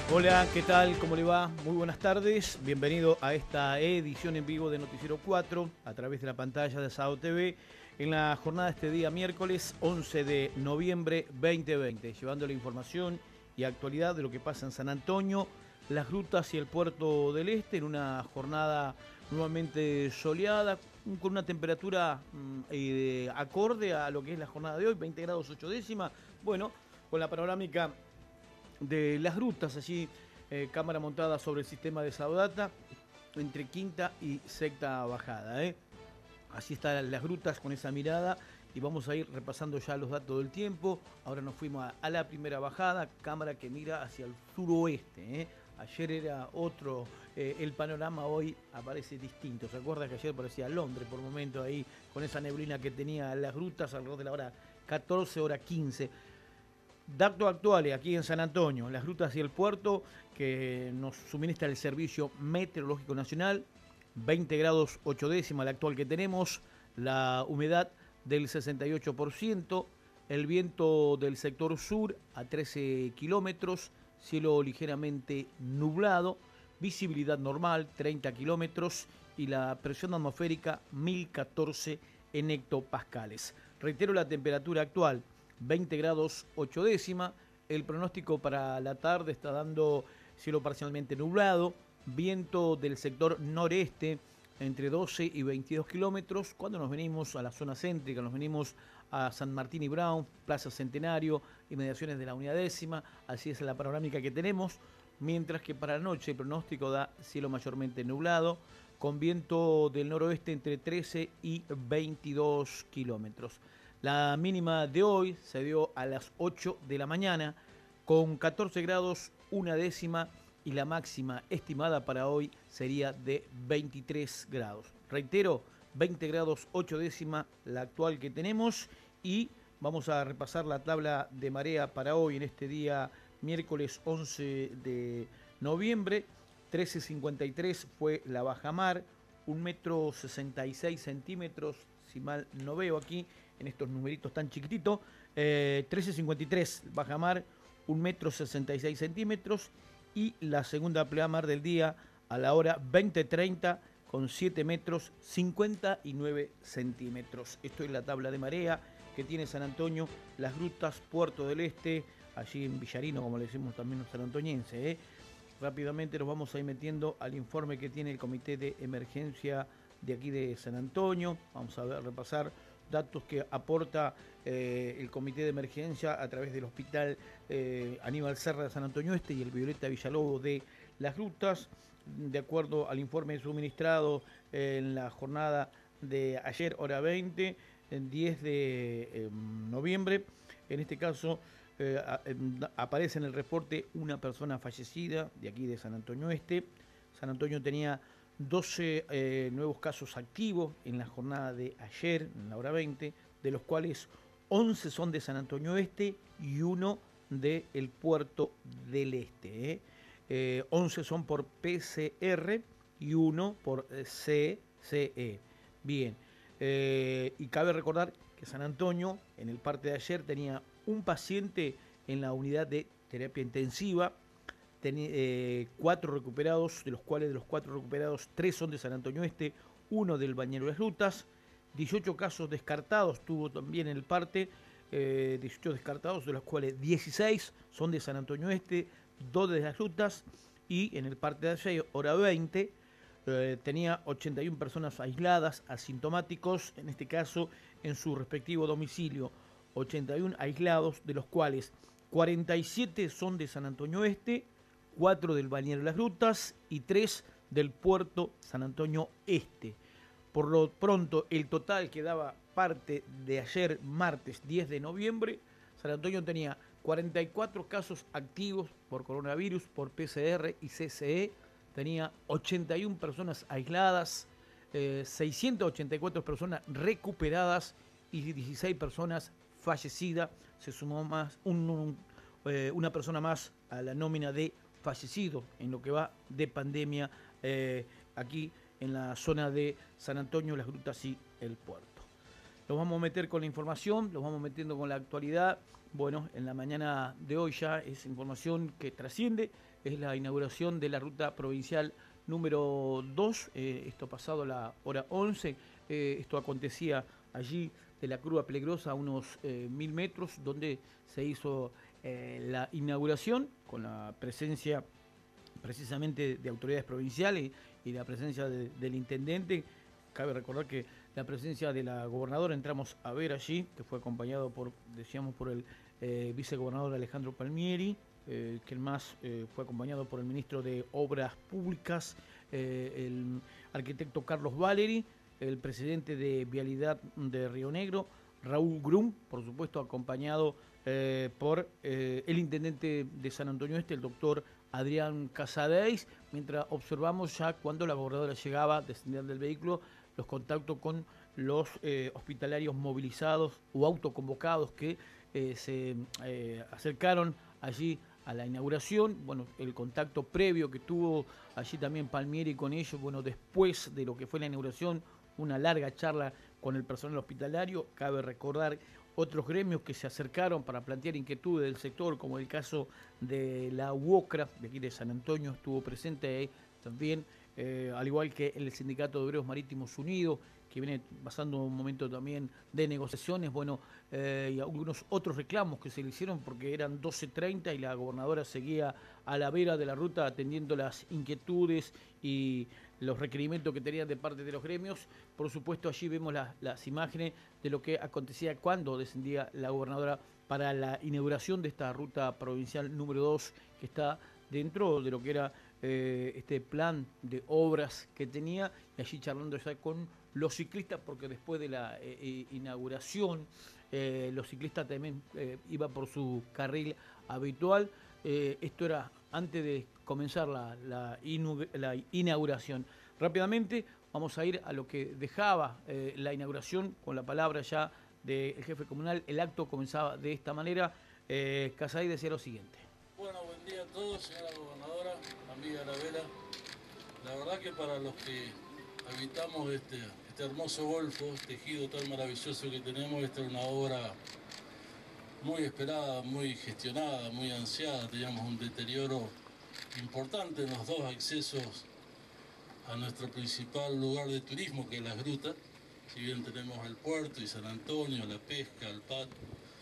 Hola, ¿qué tal? ¿Cómo le va? Muy buenas tardes. Bienvenido a esta edición en vivo de Noticiero 4 a través de la pantalla de Sao TV en la jornada de este día miércoles 11 de noviembre 2020, llevando la información y actualidad de lo que pasa en San Antonio, las grutas y el Puerto del Este en una jornada nuevamente soleada con una temperatura acorde a lo que es la jornada de hoy, 20 grados 8 décimas. Bueno, con la panorámica de las grutas, allí cámara montada sobre el sistema de Saudata entre quinta y sexta bajada. Así están las grutas con esa mirada y vamos a ir repasando ya los datos del tiempo. Ahora nos fuimos a la primera bajada, cámara que mira hacia el suroeste. Ayer era otro, el panorama hoy aparece distinto. ¿Se acuerda que ayer parecía Londres por momento ahí con esa neblina que tenía las grutas alrededor de la hora 14, hora 15? Datos actuales aquí en San Antonio, las grutas y el puerto que nos suministra el Servicio Meteorológico Nacional, 20 grados 8 décimas la actual que tenemos, la humedad del 68%, el viento del sector sur a 13 kilómetros, cielo ligeramente nublado, visibilidad normal 30 kilómetros y la presión atmosférica 1014 en hectopascales. Reitero la temperatura actual, 20 grados 8 décimas. El pronóstico para la tarde está dando cielo parcialmente nublado, viento del sector noreste entre 12 y 22 kilómetros. Cuando nos venimos a la zona céntrica, nos venimos a San Martín y Brown, Plaza Centenario, inmediaciones de la unidad décima, así es la panorámica que tenemos. Mientras que para la noche el pronóstico da cielo mayormente nublado, con viento del noroeste entre 13 y 22 kilómetros. La mínima de hoy se dio a las 8 de la mañana con 14 grados 1 décima y la máxima estimada para hoy sería de 23 grados. Reitero, 20 grados 8 décima la actual que tenemos y vamos a repasar la tabla de marea para hoy en este día miércoles 11 de noviembre. 13.53 fue la bajamar, 1,66 m, si mal no veo aquí, en estos numeritos tan chiquititos, 13.53 bajamar, 1,66 m, y la segunda pleamar del día a la hora 20:30 con 7 metros 59 centímetros. Esto es la tabla de marea que tiene San Antonio, las grutas, Puerto del Este, allí en Villarino, como le decimos también los sanantoñenses. Rápidamente nos vamos a ir metiendo al informe que tiene el Comité de Emergencia de aquí de San Antonio. Vamos a repasar datos que aporta el Comité de Emergencia a través del Hospital Aníbal Serra de San Antonio Este y el Violeta Villalobos de las Grutas. De acuerdo al informe suministrado en la jornada de ayer, hora 20, el 10 de noviembre, en este caso aparece en el reporte una persona fallecida de aquí de San Antonio Este. San Antonio tenía 12 nuevos casos activos en la jornada de ayer, en la hora 20, de los cuales 11 son de San Antonio Este y uno del Puerto del Este. 11 son por PCR y uno por CCE. Bien, y cabe recordar que San Antonio, en el parte de ayer, tenía un paciente en la unidad de terapia intensiva, 4 recuperados, de los cuales de los 4 recuperados, 3 son de San Antonio Este, 1 del Bañero de las Grutas, 18 casos descartados tuvo también en el parte, 18 descartados, de los cuales 16 son de San Antonio Este, 2 de las Grutas, y en el parte de ayer, hora 20, tenía 81 personas aisladas, asintomáticos, en este caso en su respectivo domicilio, 81 aislados, de los cuales 47 son de San Antonio Este, 4 del Bañero de las Grutas y 3 del Puerto San Antonio Este. Por lo pronto, el total que daba parte de ayer, martes 10 de noviembre, San Antonio tenía 44 casos activos por coronavirus, por PCR y CCE, tenía 81 personas aisladas, 684 personas recuperadas y 16 personas fallecidas. Se sumó más una persona más a la nómina de fallecidos en lo que va de pandemia aquí en la zona de San Antonio, las Grutas y el Puerto. los vamos a meter con la información, los vamos metiendo con la actualidad. Bueno, en la mañana de hoy ya es información que trasciende, es la inauguración de la ruta provincial número 2, esto pasado la hora 11, esto acontecía allí de la Curva Peligrosa a unos 1000 metros, donde se hizo la inauguración con la presencia precisamente de autoridades provinciales y la presencia del intendente. Cabe recordar que la presencia de la gobernadora entramos a ver allí, que fue acompañado por, decíamos, por el vicegobernador Alejandro Palmieri, que más fue acompañado por el ministro de Obras Públicas, el arquitecto Carlos Valeri, el presidente de Vialidad de Río Negro, Raúl Grum, por supuesto acompañado por el intendente de San Antonio Este, el doctor Adrián Casadeis, mientras observamos ya cuando la gobernadora llegaba, descendía del vehículo, los contactos con los hospitalarios movilizados o autoconvocados que se acercaron allí a la inauguración. Bueno, el contacto previo que tuvo allí también Palmieri con ellos, bueno, después de lo que fue la inauguración, una larga charla con el personal hospitalario. Cabe recordar otros gremios que se acercaron para plantear inquietudes del sector, como el caso de la UOCRA, de aquí de San Antonio, estuvo presente también, al igual que el Sindicato de Obreros Marítimos Unidos, que viene pasando un momento también de negociaciones, bueno, y algunos otros reclamos que se le hicieron porque eran 12:30 y la gobernadora seguía a la vera de la ruta atendiendo las inquietudes y los requerimientos que tenían de parte de los gremios. Por supuesto, allí vemos las imágenes de lo que acontecía cuando descendía la gobernadora para la inauguración de esta ruta provincial número 2, que está dentro de lo que era este plan de obras que tenía, y allí charlando ya con los ciclistas, porque después de la inauguración los ciclistas también iban por su carril habitual. Esto era antes de comenzar la inauguración. Rápidamente vamos a ir a lo que dejaba la inauguración con la palabra ya del jefe comunal. El acto comenzaba de esta manera. Casay decía lo siguiente. Bueno, buen día a todos, señora gobernadora, amiga de la Vera. La verdad que para los que habitamos este hermoso golfo, este ejido tan maravilloso que tenemos, esta es una obra muy esperada, muy gestionada, muy ansiada. Teníamos un deterioro importante en los dos accesos a nuestro principal lugar de turismo, que es las grutas. Si bien tenemos el puerto y San Antonio, la pesca, el pato,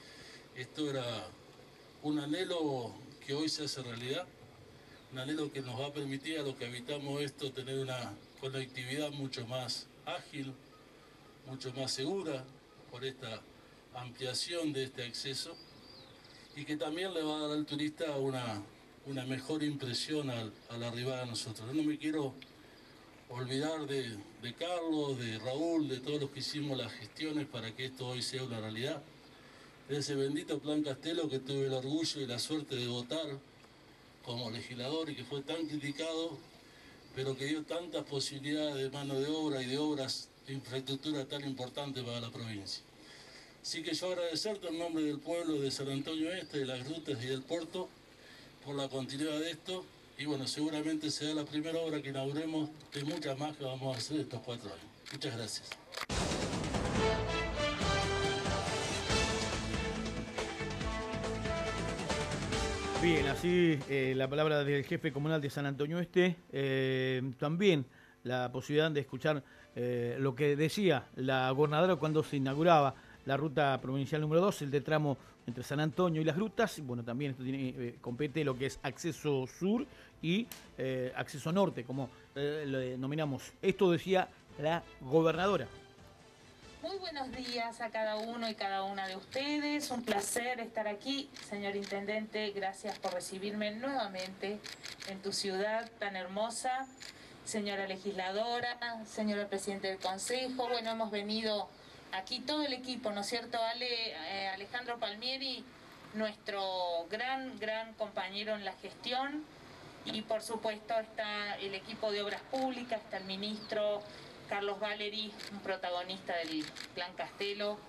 esto era un anhelo que hoy se hace realidad, un anhelo que nos va a permitir a los que habitamos esto tener una conectividad mucho más ágil, mucho más segura por esta ampliación de este acceso, y que también le va a dar al turista una mejor impresión al arribar a nosotros. No me quiero olvidar de Carlos, de Raúl, de todos los que hicimos las gestiones para que esto hoy sea una realidad. De ese bendito Plan Castelo que tuve el orgullo y la suerte de votar como legislador y que fue tan criticado, pero que dio tantas posibilidades de mano de obra y de obras de infraestructura tan importantes para la provincia. Así que yo agradecerte en nombre del pueblo de San Antonio Este, de las grutas y del puerto, por la continuidad de esto. Y bueno, seguramente será la primera obra que inauguremos de muchas más que vamos a hacer estos 4 años. Muchas gracias. Bien, así la palabra del jefe comunal de San Antonio Este. También la posibilidad de escuchar lo que decía la gobernadora cuando se inauguraba la ruta provincial número 2, el de tramo entre San Antonio y las grutas. Bueno, también esto tiene, compete lo que es acceso sur y acceso norte, como lo denominamos. Esto decía la gobernadora. Muy buenos días a cada uno y cada una de ustedes. Un placer estar aquí. Señor Intendente, gracias por recibirme nuevamente en tu ciudad tan hermosa. Señora legisladora, señora Presidente del Consejo, bueno, hemos venido aquí todo el equipo, ¿no es cierto? Alejandro Palmieri, nuestro gran compañero en la gestión, y por supuesto está el equipo de Obras Públicas, está el ministro Carlos Valeri, un protagonista del Plan Castelo,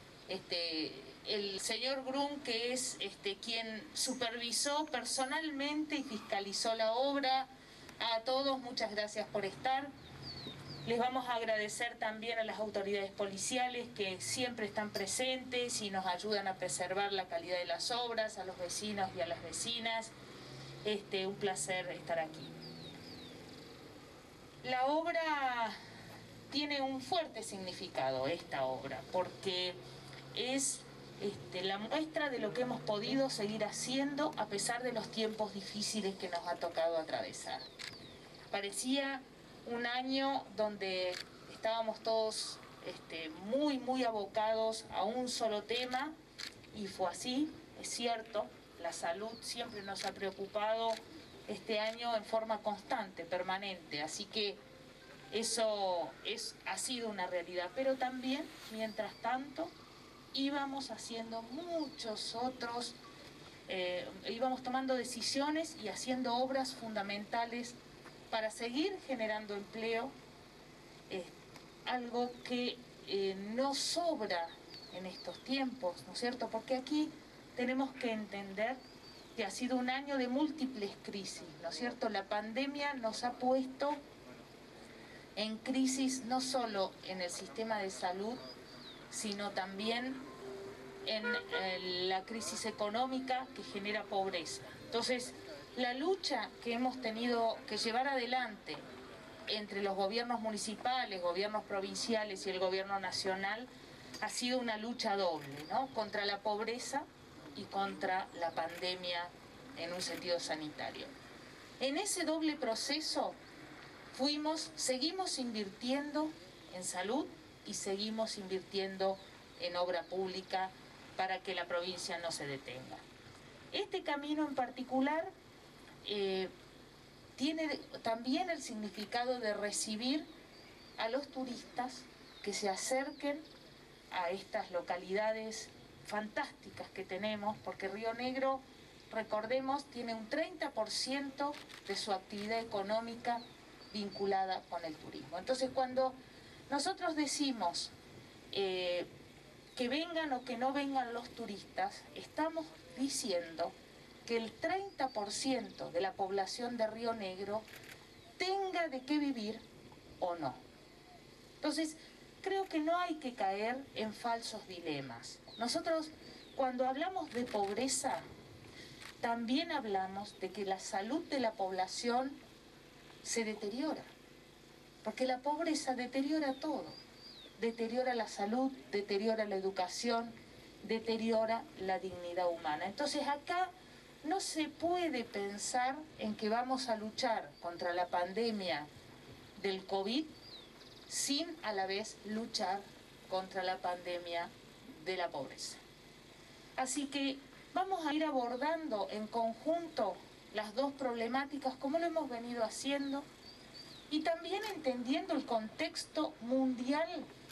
el señor Grum, que es quien supervisó personalmente y fiscalizó la obra. A todos, muchas gracias por estar. Les vamos a agradecer también a las autoridades policiales que siempre están presentes y nos ayudan a preservar la calidad de las obras, a los vecinos y a las vecinas. Un placer estar aquí. La obra tiene un fuerte significado, esta obra, porque es la muestra de lo que hemos podido seguir haciendo a pesar de los tiempos difíciles que nos ha tocado atravesar. Parecía un año donde estábamos todos muy abocados a un solo tema, y fue así, es cierto. La salud siempre nos ha preocupado este año en forma constante, permanente, así que eso ha sido una realidad. Pero también, mientras tanto, íbamos haciendo muchos otros, íbamos tomando decisiones y haciendo obras fundamentales para seguir generando empleo, algo que no sobra en estos tiempos, ¿no es cierto? Porque aquí tenemos que entender que ha sido un año de múltiples crisis, ¿no es cierto? La pandemia nos ha puesto en crisis no solo en el sistema de salud, sino también en la crisis económica que genera pobreza. Entonces, la lucha que hemos tenido que llevar adelante entre los gobiernos municipales, gobiernos provinciales y el gobierno nacional ha sido una lucha doble, ¿no? Contra la pobreza y contra la pandemia en un sentido sanitario. En ese doble proceso seguimos invirtiendo en salud y seguimos invirtiendo en obra pública para que la provincia no se detenga. Este camino en particular tiene también el significado de recibir a los turistas que se acerquen a estas localidades fantásticas que tenemos, porque Río Negro, recordemos, tiene un 30% de su actividad económica vinculada con el turismo. Entonces, cuando nosotros decimos que vengan o que no vengan los turistas, estamos diciendo que el 30% de la población de Río Negro tenga de qué vivir o no. Entonces, creo que no hay que caer en falsos dilemas. Nosotros, cuando hablamos de pobreza, también hablamos de que la salud de la población se deteriora, porque la pobreza deteriora todo. Deteriora la salud, deteriora la educación, deteriora la dignidad humana. Entonces acá no se puede pensar en que vamos a luchar contra la pandemia del COVID sin a la vez luchar contra la pandemia de la pobreza. Así que vamos a ir abordando en conjunto las dos problemáticas como lo hemos venido haciendo, y también entendiendo el contexto mundial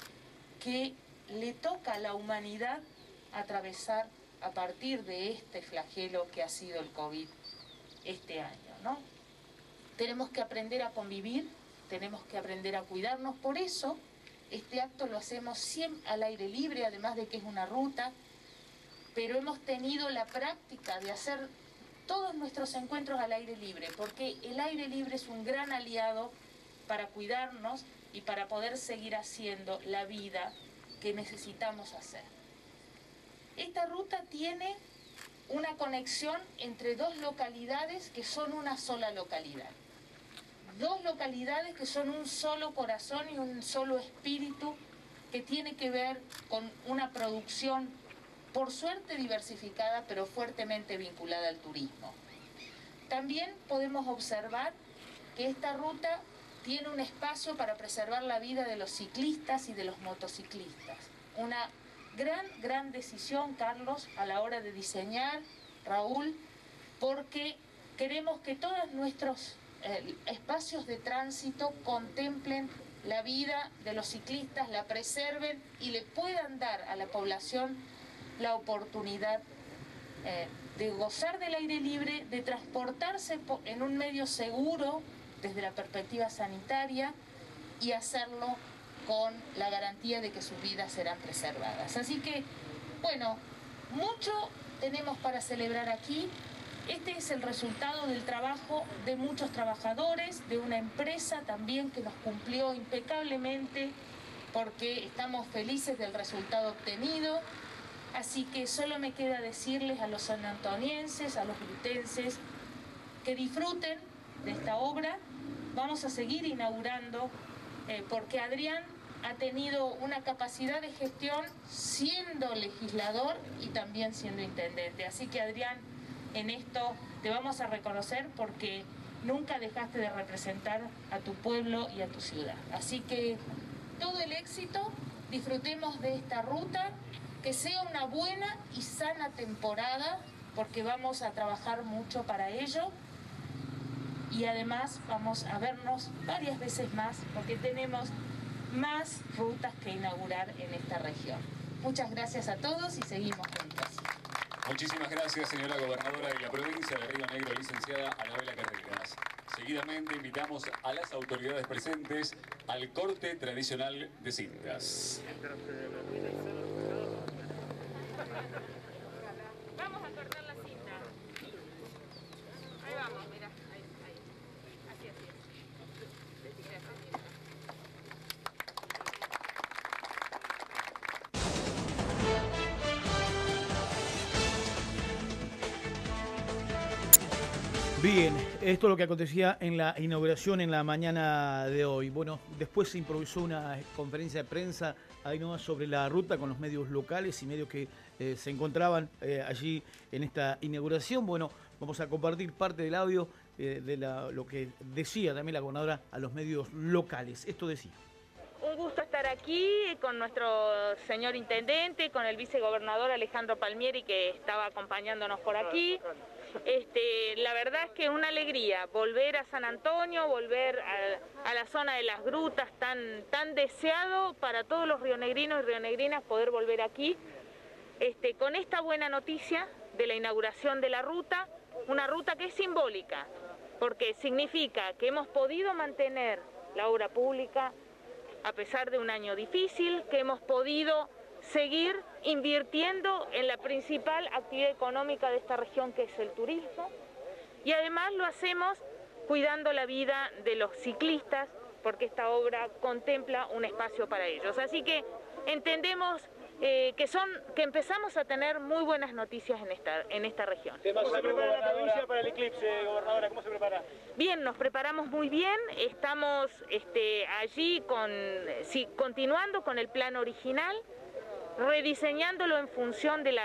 que le toca a la humanidad atravesar a partir de este flagelo que ha sido el COVID este año, ¿no? Tenemos que aprender a convivir, tenemos que aprender a cuidarnos. Por eso este acto lo hacemos siempre al aire libre, además de que es una ruta, pero hemos tenido la práctica de hacer todos nuestros encuentros al aire libre, porque el aire libre es un gran aliado para cuidarnos y para poder seguir haciendo la vida que necesitamos hacer. Esta ruta tiene una conexión entre dos localidades que son una sola localidad. Dos localidades que son un solo corazón y un solo espíritu, que tiene que ver con una producción, por suerte diversificada, pero fuertemente vinculada al turismo. También podemos observar que esta ruta tiene un espacio para preservar la vida de los ciclistas y de los motociclistas. Una gran decisión, Carlos, a la hora de diseñar, Raúl, porque queremos que todos nuestros espacios de tránsito contemplen la vida de los ciclistas, la preserven y le puedan dar a la población la oportunidad de gozar del aire libre, de transportarse en un medio seguro desde la perspectiva sanitaria y hacerlo con la garantía de que sus vidas serán preservadas. Así que, bueno, mucho tenemos para celebrar aquí. Este es el resultado del trabajo de muchos trabajadores, de una empresa también que nos cumplió impecablemente, porque estamos felices del resultado obtenido. Así que solo me queda decirles a los sanantonienses, a los grutenses, que disfruten de esta obra. Vamos a seguir inaugurando porque Adrián ha tenido una capacidad de gestión siendo legislador y también siendo intendente. Así que Adrián, en esto te vamos a reconocer porque nunca dejaste de representar a tu pueblo y a tu ciudad. Así que todo el éxito, disfrutemos de esta ruta, que sea una buena y sana temporada, porque vamos a trabajar mucho para ello. Y además vamos a vernos varias veces más, porque tenemos más rutas que inaugurar en esta región. Muchas gracias a todos y seguimos juntos. Muchísimas gracias, señora gobernadora de la provincia de Río Negro, licenciada Anabela Carreras. Seguidamente invitamos a las autoridades presentes al corte tradicional de cintas. Vamos a cortar la cinta. Ahí vamos, mira. Ahí. Así. Gracias. Bien, esto es lo que acontecía en la inauguración en la mañana de hoy. Bueno, después se improvisó una conferencia de prensa ahí nomás sobre la ruta con los medios locales y medios que se encontraban allí en esta inauguración. Bueno, vamos a compartir parte del audio de lo que decía también la gobernadora a los medios locales. Esto decía. Un gusto estar aquí con nuestro señor intendente, con el vicegobernador Alejandro Palmieri, que estaba acompañándonos por aquí. La verdad es que una alegría volver a San Antonio, volver a la zona de las grutas, tan deseado para todos los rionegrinos y rionegrinas poder volver aquí, con esta buena noticia de la inauguración de la ruta, una ruta que es simbólica, porque significa que hemos podido mantener la obra pública a pesar de un año difícil, que hemos podido seguir invirtiendo en la principal actividad económica de esta región, que es el turismo, y además lo hacemos cuidando la vida de los ciclistas, porque esta obra contempla un espacio para ellos. Así que entendemos que empezamos a tener muy buenas noticias en esta región. ¿Cómo se prepara la provincia para el eclipse, gobernadora? ¿Cómo se prepara? Bien, nos preparamos muy bien, estamos allí continuando con el plan original, rediseñándolo en función de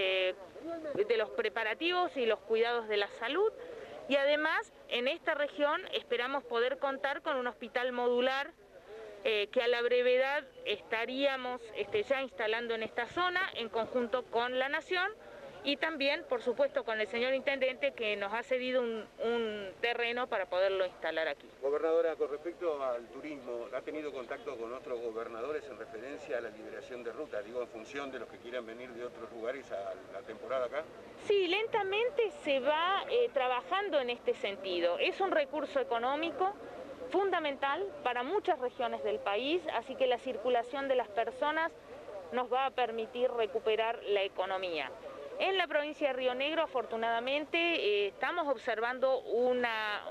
los preparativos y los cuidados de la salud, y además en esta región esperamos poder contar con un hospital modular que a la brevedad estaríamos ya instalando en esta zona en conjunto con la Nación y también, por supuesto, con el señor intendente, que nos ha cedido un terreno para poderlo instalar aquí. Gobernadora, con respecto al turismo, ¿ha tenido contacto con otros gobernadores en referencia a la liberación de rutas? Digo, en función de los que quieran venir de otros lugares a la temporada acá. Sí, lentamente se va trabajando en este sentido. Es un recurso económico fundamental para muchas regiones del país, así que la circulación de las personas nos va a permitir recuperar la economía. En la provincia de Río Negro, afortunadamente, estamos observando una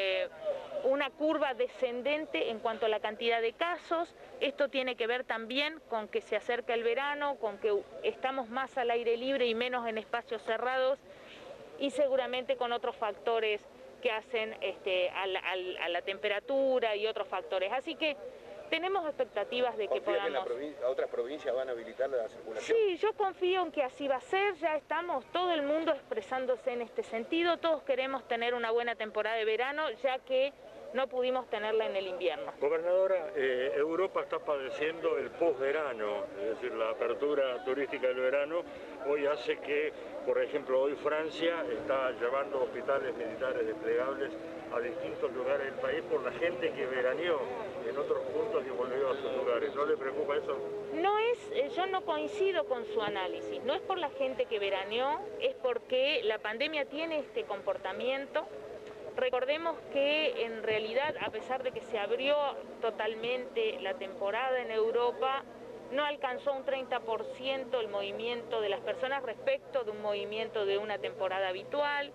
curva descendente en cuanto a la cantidad de casos. Esto tiene que ver también con que se acerca el verano, con que estamos más al aire libre y menos en espacios cerrados, y seguramente con otros factores que hacen a la temperatura y otros factores. Así que tenemos expectativas de que podamos... ¿A otras provincias van a habilitar la circulación? Sí, yo confío en que así va a ser. Ya estamos todo el mundo expresándose en este sentido. Todos queremos tener una buena temporada de verano, ya que no pudimos tenerla en el invierno. Gobernadora, Europa está padeciendo el posverano, es decir, la apertura turística del verano hoy hace que, por ejemplo, hoy Francia está llevando hospitales militares desplegables a distintos lugares del país por la gente que veraneó en otros puntos y volvió a sus lugares. ¿No le preocupa eso? No es, yo no coincido con su análisis, no es por la gente que veraneó, es porque la pandemia tiene este comportamiento. Recordemos que en realidad, a pesar de que se abrió totalmente la temporada en Europa, no alcanzó un 30% el movimiento de las personas respecto de un movimiento de una temporada habitual.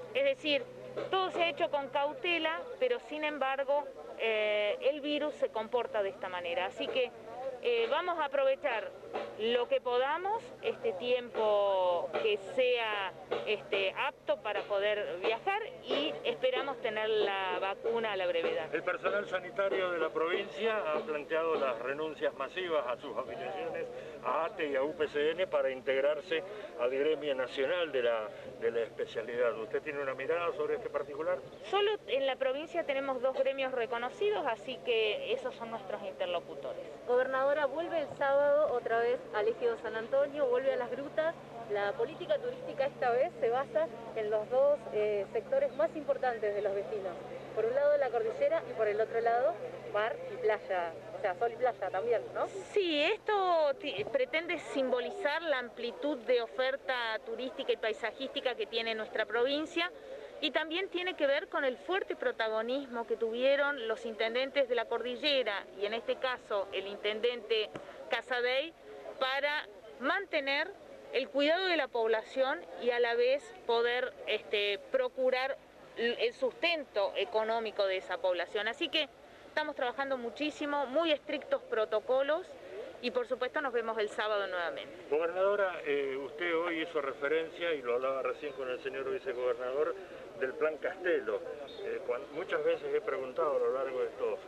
Es decir, todo se ha hecho con cautela, pero sin embargo el virus se comporta de esta manera. Así que vamos a aprovechar lo que podamos, este tiempo que sea apto para poder viajar, y esperamos tener la vacuna a la brevedad. El personal sanitario de la provincia ha planteado las renuncias masivas a sus afiliaciones a ATE y a UPCN para integrarse al gremio nacional de la especialidad. ¿Usted tiene una mirada sobre este particular? Solo en la provincia tenemos 2 gremios reconocidos, así que esos son nuestros interlocutores. Gobernadora, vuelve el sábado otra vez al Ejido San Antonio, vuelve a las grutas. La política turística esta vez se basa en los 2 sectores más importantes de los vecinos. Por un lado la cordillera y por el otro lado mar y playa, o sea, sol y playa también, ¿no? Sí, esto pretende simbolizar la amplitud de oferta turística y paisajística que tiene nuestra provincia, y también tiene que ver con el fuerte protagonismo que tuvieron los intendentes de la cordillera, y en este caso el intendente Casadei, para mantener el cuidado de la población y a la vez poder procurar el sustento económico de esa población. Así que estamos trabajando muchísimo, muy estrictos protocolos, y por supuesto nos vemos el sábado nuevamente. Gobernadora, usted hoy hizo referencia, y lo hablaba recién con el señor vicegobernador, del Plan Castelo. Muchas veces he preguntado a lo largo de estos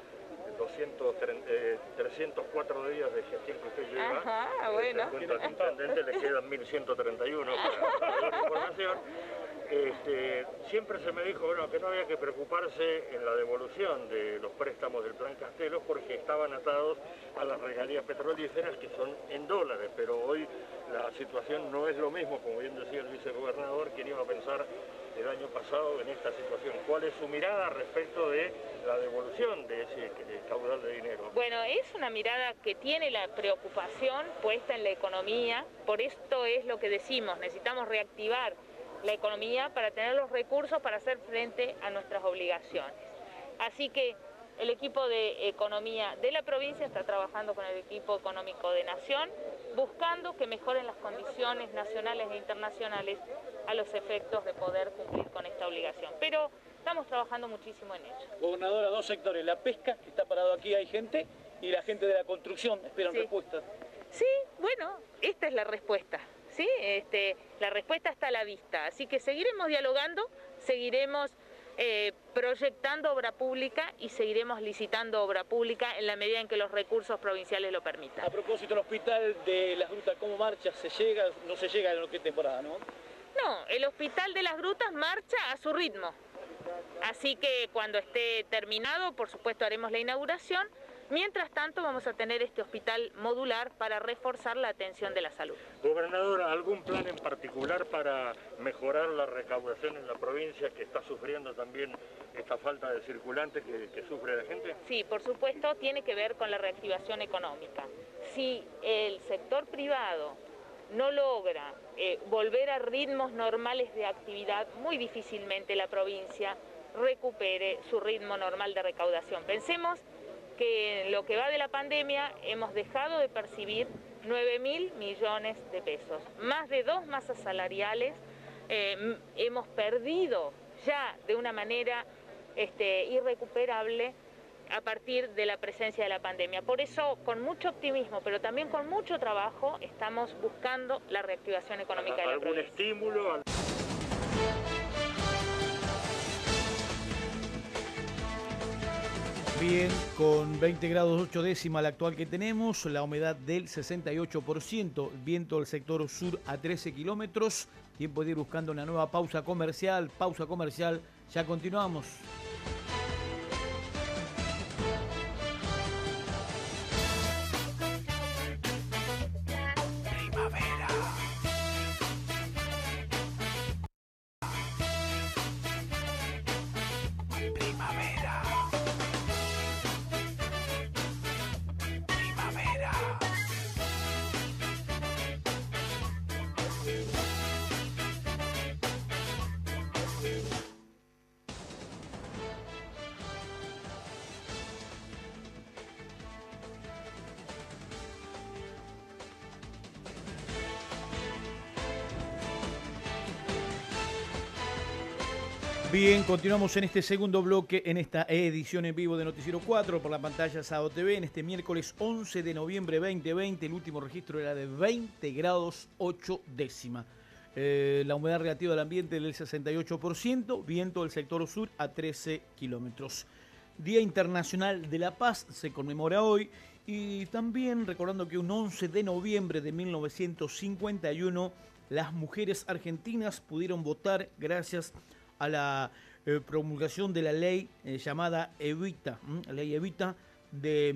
304 días de gestión que usted lleva, Ajá, bueno. Junto al intendente le quedan 1131 para dar información. Siempre se me dijo, bueno, que no había que preocuparse en la devolución de los préstamos del Plan Castelo porque estaban atados a las regalías petrolíferas, que son en dólares, pero hoy la situación no es lo mismo, como bien decía el vicegobernador, quien iba a pensar el año pasado en esta situación. ¿Cuál es su mirada respecto de la devolución de ese caudal de dinero? Bueno, es una mirada que tiene la preocupación puesta en la economía, por esto es lo que decimos, necesitamos reactivar la economía para tener los recursos para hacer frente a nuestras obligaciones. Así que el equipo de economía de la provincia está trabajando con el equipo económico de Nación, buscando que mejoren las condiciones nacionales e internacionales a los efectos de poder cumplir con esta obligación. Pero estamos trabajando muchísimo en ello. Gobernadora, 2 sectores, la pesca, que está parado aquí, hay gente, y la gente de la construcción, esperan respuestas. Sí, bueno, esta es la respuesta. ¿Sí? La respuesta está a la vista, así que seguiremos dialogando, seguiremos proyectando obra pública y seguiremos licitando obra pública en la medida en que los recursos provinciales lo permitan. A propósito, el hospital de las grutas, ¿cómo marcha? ¿Se llega? ¿No se llega en lo que es temporada, no? No, el hospital de las grutas marcha a su ritmo, así que cuando esté terminado, por supuesto, haremos la inauguración. Mientras tanto, vamos a tener este hospital modular para reforzar la atención de la salud. Gobernadora, ¿algún plan en particular para mejorar la recaudación en la provincia, que está sufriendo también esta falta de circulante que sufre la gente? Sí, por supuesto, tiene que ver con la reactivación económica. Si el sector privado no logra volver a ritmos normales de actividad, muy difícilmente la provincia recupere su ritmo normal de recaudación. Pensemos que en lo que va de la pandemia hemos dejado de percibir 9.000 millones de pesos, más de 2 masas salariales, hemos perdido ya de una manera irrecuperable a partir de la presencia de la pandemia. Por eso, con mucho optimismo, pero también con mucho trabajo, estamos buscando la reactivación económica de la provincia. ¿Algún estímulo? Bien, con 20 grados 8 décimas la actual que tenemos, la humedad del 68%, viento del sector sur a 13 kilómetros, tiempo de ir buscando una nueva pausa comercial, ya continuamos. Bien, continuamos en este segundo bloque, en esta edición en vivo de Noticiero 4 por la pantalla Sado TV. En este miércoles 11 de noviembre 2020, el último registro era de 20 grados 8 décimas. La humedad relativa del ambiente del 68%, viento del sector sur a 13 kilómetros. Día Internacional de la Paz se conmemora hoy y también recordando que un 11 de noviembre de 1951 las mujeres argentinas pudieron votar gracias a la promulgación de la ley llamada Evita, ley Evita de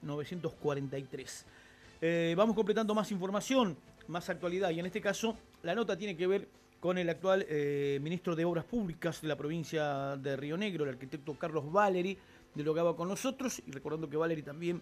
1943. Vamos completando más información, más actualidad, y en este caso la nota tiene que ver con el actual ministro de Obras Públicas de la provincia de Río Negro, el arquitecto Carlos Valeri, dialogaba con nosotros, y recordando que Valeri también,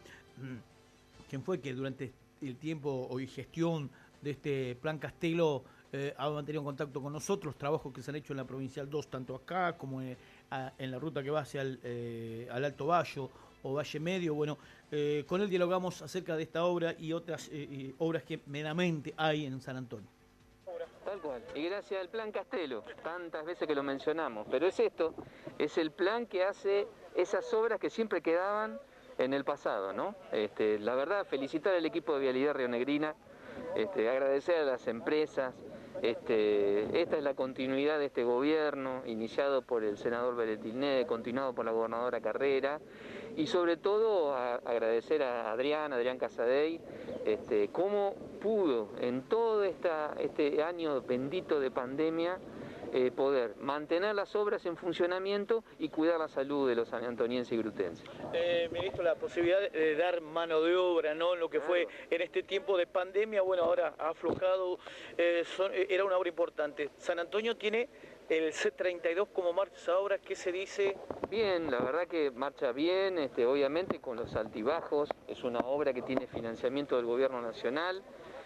quien fue que durante el tiempo y gestión de este Plan Castelo ha mantenido contacto con nosotros, trabajos que se han hecho en la Provincial 2, tanto acá como en la ruta que va hacia al Alto Bayo o Valle Medio. Bueno, con él dialogamos acerca de esta obra y otras obras que meramente hay en San Antonio. Tal cual, y gracias al Plan Castelo, tantas veces que lo mencionamos, pero es esto, es el plan que hace esas obras que siempre quedaban en el pasado, ¿no? La verdad, felicitar al equipo de Vialidad Rionegrina, agradecer a las empresas. Esta es la continuidad de este gobierno, iniciado por el senador Beretilné, continuado por la gobernadora Carrera, y sobre todo agradecer a Adrián Casadei, cómo pudo en todo este año bendito de pandemia poder mantener las obras en funcionamiento y cuidar la salud de los sanantonienses y grutenses. Ministro, la posibilidad de dar mano de obra, ¿no? Lo que fue en este tiempo de pandemia, bueno, ahora ha aflojado, era una obra importante. San Antonio tiene el C32 como marcha ahora, ¿qué se dice? Bien, la verdad que marcha bien, obviamente con los altibajos, es una obra que tiene financiamiento del gobierno nacional.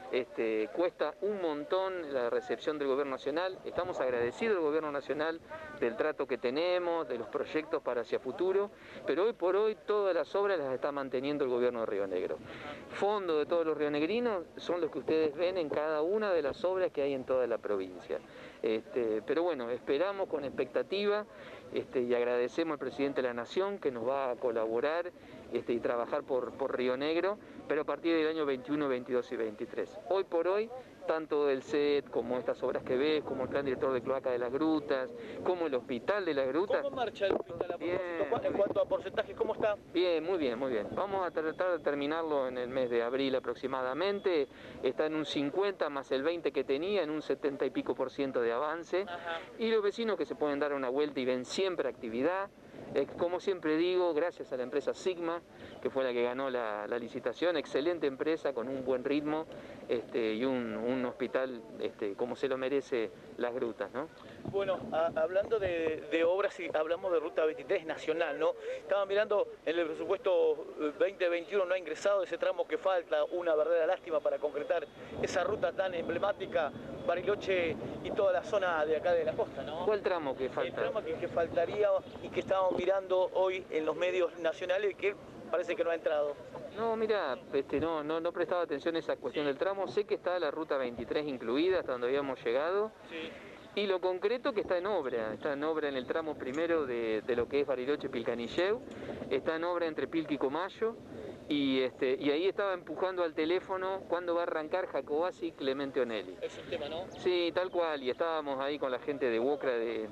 Cuesta un montón la recepción del gobierno nacional, estamos agradecidos al gobierno nacional del trato que tenemos, de los proyectos para hacia futuro, pero hoy por hoy todas las obras las está manteniendo el gobierno de Río Negro. Fondo de todos los rionegrinos son los que ustedes ven en cada una de las obras que hay en toda la provincia. Pero bueno, esperamos con expectativa y agradecemos al presidente de la Nación que nos va a colaborar y trabajar por Río Negro, pero a partir del año 21, 22 y 23. Hoy por hoy, tanto el CET como estas obras que ves, como el plan director de cloaca de las grutas, como el hospital de las grutas. ¿Cómo marcha el hospital? Bien, en cuanto a porcentaje, ¿cómo está? Bien, muy bien, muy bien. Vamos a tratar de terminarlo en el mes de abril aproximadamente. Está en un 50 más el 20 que tenía, en un 70 y pico % de avance. Ajá. Y los vecinos que se pueden dar una vuelta y ven siempre actividad. Como siempre digo, gracias a la empresa Sigma, que fue la que ganó la licitación, excelente empresa con un buen ritmo y un hospital como se lo merece las grutas, ¿no? Bueno, hablando de obras, y hablamos de Ruta 23 nacional, ¿no? Estaba mirando en el presupuesto 2021, no ha ingresado ese tramo que falta, una verdadera lástima para concretar esa ruta tan emblemática, Bariloche y toda la zona de acá de la costa, ¿no? ¿Cuál tramo que falta? El tramo que faltaría y que estábamos mirando hoy en los medios nacionales y que parece que no ha entrado. No, mira, no prestaba atención a esa cuestión del tramo. Sé que está la Ruta 23 incluida, hasta donde habíamos llegado. Sí. Y lo concreto que está en obra en el tramo primero de lo que es Bariloche-Pilcanilleu, está en obra entre Pilqui y Comayo, y ahí estaba empujando al teléfono cuándo va a arrancar Jacobasi y Clemente Onelli. Es un tema, ¿no? Sí, tal cual, y estábamos ahí con la gente de Wocra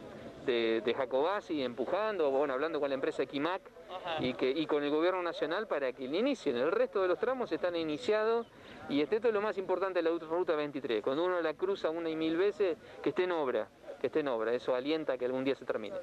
de Jacobasi empujando, bueno, hablando con la empresa Equimac y con el gobierno nacional para que le inicien. El resto de los tramos están iniciados y esto es lo más importante de la Ruta 23. Cuando uno la cruza una y mil veces, que esté en obra. Eso alienta que algún día se termine.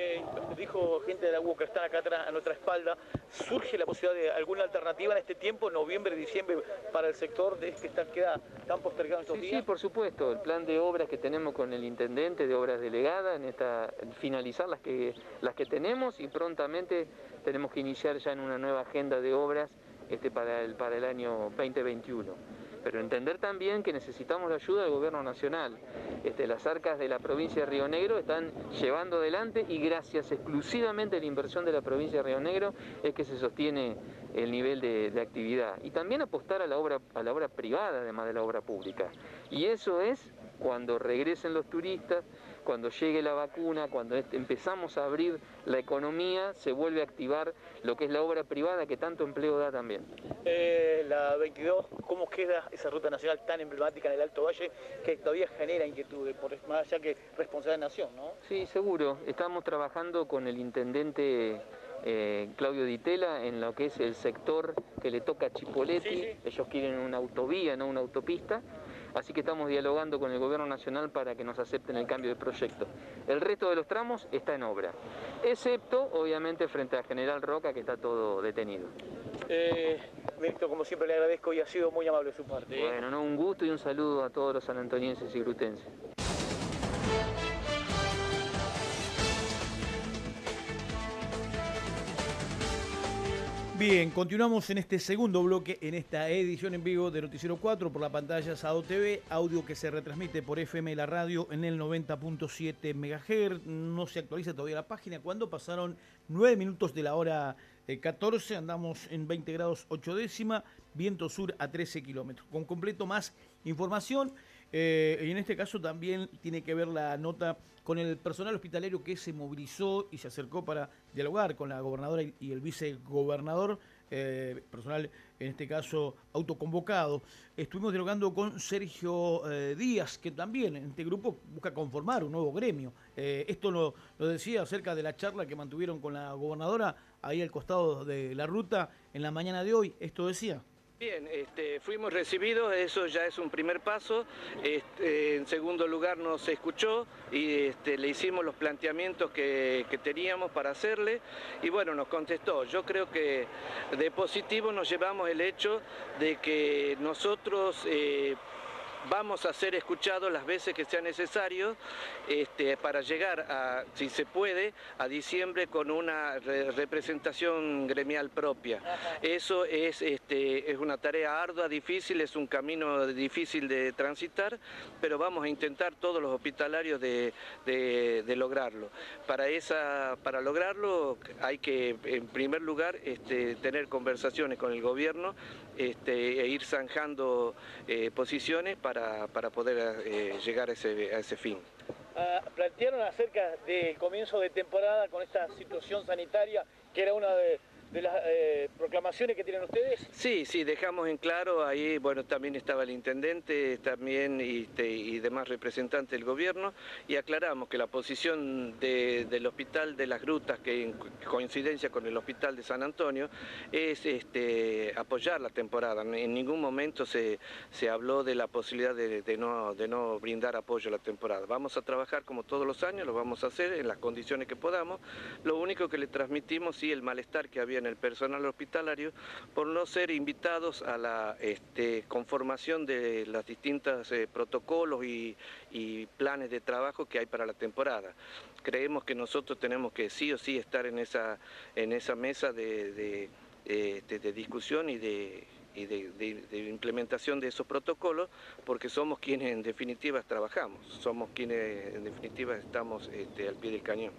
Dijo gente de la UOC que están acá atrás a nuestra espalda, ¿surge la posibilidad de alguna alternativa en este tiempo, noviembre, diciembre, para el sector que queda tan postergado estos días? Sí, por supuesto, el plan de obras que tenemos con el intendente de obras delegadas, en finalizar las que tenemos y prontamente tenemos que iniciar ya en una nueva agenda de obras para el año 2021. Pero entender también que necesitamos la ayuda del gobierno nacional. Las arcas de la provincia de Río Negro están llevando adelante y gracias exclusivamente a la inversión de la provincia de Río Negro es que se sostiene el nivel de actividad. Y también apostar a la obra privada además de la obra pública. Y eso es cuando regresen los turistas, cuando llegue la vacuna, cuando empezamos a abrir la economía, se vuelve a activar lo que es la obra privada que tanto empleo da también. La 22, ¿cómo queda esa ruta nacional tan emblemática en el Alto Valle que todavía genera inquietudes, más allá que responsabilidad de nación, ¿no? Sí, seguro. Estamos trabajando con el intendente Claudio Di Tella en lo que es el sector que le toca a Chipoleti. Sí. Ellos quieren una autovía, no una autopista. Así que estamos dialogando con el gobierno nacional para que nos acepten el cambio de proyecto. El resto de los tramos está en obra, excepto, obviamente, frente a General Roca, que está todo detenido. Víctor, como siempre le agradezco y ha sido muy amable de su parte. Bueno, no, un gusto y un saludo a todos los sanantonienses y grutenses. Bien, continuamos en este segundo bloque, en esta edición en vivo de Noticiero 4 por la pantalla Sado TV, audio que se retransmite por FM La Radio en el 90.7 MHz. No se actualiza todavía la página. Cuando pasaron 9 minutos de la hora 14, andamos en 20 grados 8 décima, viento sur a 13 kilómetros. Con completo más información, y en este caso también tiene que ver la nota con el personal hospitalario que se movilizó y se acercó para dialogar con la gobernadora y el vicegobernador, personal en este caso autoconvocado. Estuvimos dialogando con Sergio Díaz, que también en este grupo busca conformar un nuevo gremio. Esto lo decía acerca de la charla que mantuvieron con la gobernadora ahí al costado de la ruta en la mañana de hoy. Esto decía. Bien, fuimos recibidos, eso ya es un primer paso. En segundo lugar nos escuchó y le hicimos los planteamientos que teníamos para hacerle y bueno, nos contestó. Yo creo que de positivo nos llevamos el hecho de que nosotros vamos a ser escuchados las veces que sea necesario para llegar a, si se puede, a diciembre con una representación gremial propia. Eso es una tarea ardua, difícil, es un camino difícil de transitar, pero vamos a intentar todos los hospitalarios de lograrlo. Para lograrlo hay que, en primer lugar, tener conversaciones con el gobierno e ir zanjando posiciones para poder llegar a ese fin. Plantearon acerca del comienzo de temporada con esta situación sanitaria, que era una de las proclamaciones que tienen ustedes. Sí, dejamos en claro, ahí bueno, también estaba el intendente también y demás representantes del gobierno, y aclaramos que la posición del Hospital de las Grutas, que en coincidencia con el Hospital de San Antonio, es apoyar la temporada. En ningún momento se habló de la posibilidad de no brindar apoyo a la temporada. Vamos a trabajar como todos los años, lo vamos a hacer en las condiciones que podamos. Lo único que le transmitimos, sí, el malestar que había en el personal hospitalario por no ser invitados a la conformación de los distintos protocolos y planes de trabajo que hay para la temporada. Creemos que nosotros tenemos que sí o sí estar en esa mesa de discusión y de implementación de esos protocolos, porque somos quienes en definitiva trabajamos, somos quienes en definitiva estamos al pie del cañón.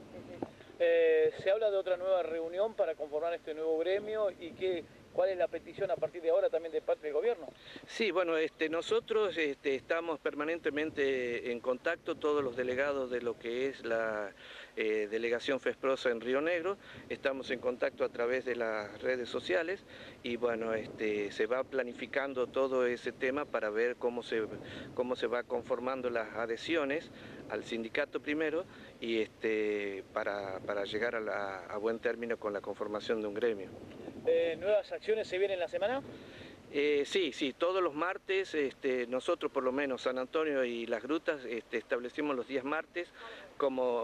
Se habla de otra nueva reunión para conformar este nuevo gremio y ¿cuál es la petición a partir de ahora también de parte del gobierno? Sí, bueno, nosotros estamos permanentemente en contacto, todos los delegados de lo que es la delegación FESPROSA en Río Negro, estamos en contacto a través de las redes sociales y bueno, se va planificando todo ese tema para ver cómo se va conformando las adhesiones al sindicato primero y para llegar a buen término con la conformación de un gremio. ¿Nuevas acciones se vienen en la semana? Sí, todos los martes, nosotros por lo menos San Antonio y Las Grutas establecimos los días martes como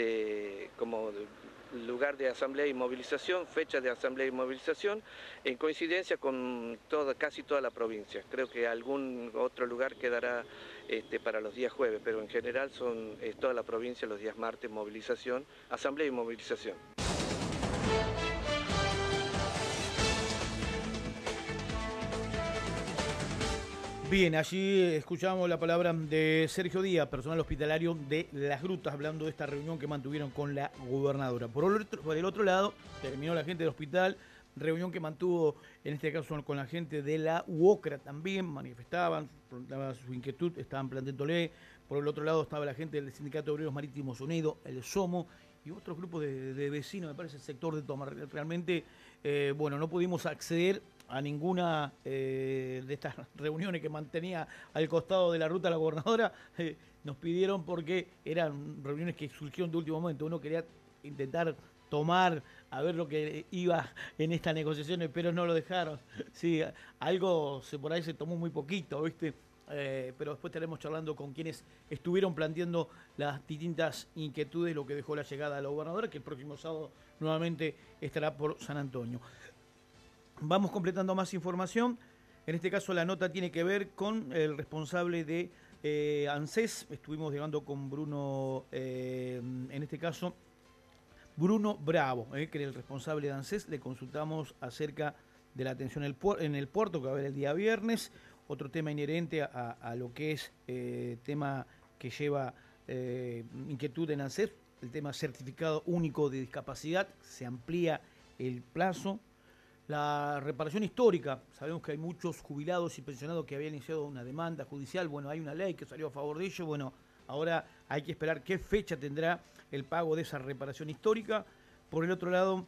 lugar de asamblea y movilización, fecha de asamblea y movilización, en coincidencia con casi toda la provincia. Creo que algún otro lugar quedará para los días jueves, pero en general son toda la provincia los días martes, movilización, asamblea y movilización. Bien, allí escuchamos la palabra de Sergio Díaz, personal hospitalario de Las Grutas, hablando de esta reunión que mantuvieron con la gobernadora. Por el otro lado, terminó la gente del hospital, reunión que mantuvo, en este caso con la gente de la UOCRA también, manifestaban, daba su inquietud, estaban planteándole. Por el otro lado estaba la gente del Sindicato de Obreros Marítimos Unidos, el SOMO, y otros grupos de vecinos, me parece, el sector de Tomar. Realmente, bueno, no pudimos acceder a ninguna de estas reuniones que mantenía al costado de la ruta la gobernadora. Nos pidieron porque eran reuniones que surgieron de último momento. Uno quería intentar tomar, a ver lo que iba en estas negociaciones, pero no lo dejaron. Sí, algo por ahí se tomó muy poquito, ¿viste? Pero después estaremos charlando con quienes estuvieron planteando las distintas inquietudes, lo que dejó la llegada de la gobernadora, que el próximo sábado nuevamente estará por San Antonio. Vamos completando más información. En este caso la nota tiene que ver con el responsable de ANSES. Estuvimos llegando con Bruno, en este caso, Bruno Bravo, que era el responsable de ANSES. Le consultamos acerca de la atención en el puerto, que va a haber el día viernes. Otro tema inherente a lo que es tema que lleva inquietud en ANSES, el tema certificado único de discapacidad. Se amplía el plazo. La reparación histórica, sabemos que hay muchos jubilados y pensionados que habían iniciado una demanda judicial. Bueno, hay una ley que salió a favor de ello. Bueno, ahora hay que esperar qué fecha tendrá el pago de esa reparación histórica. Por el otro lado,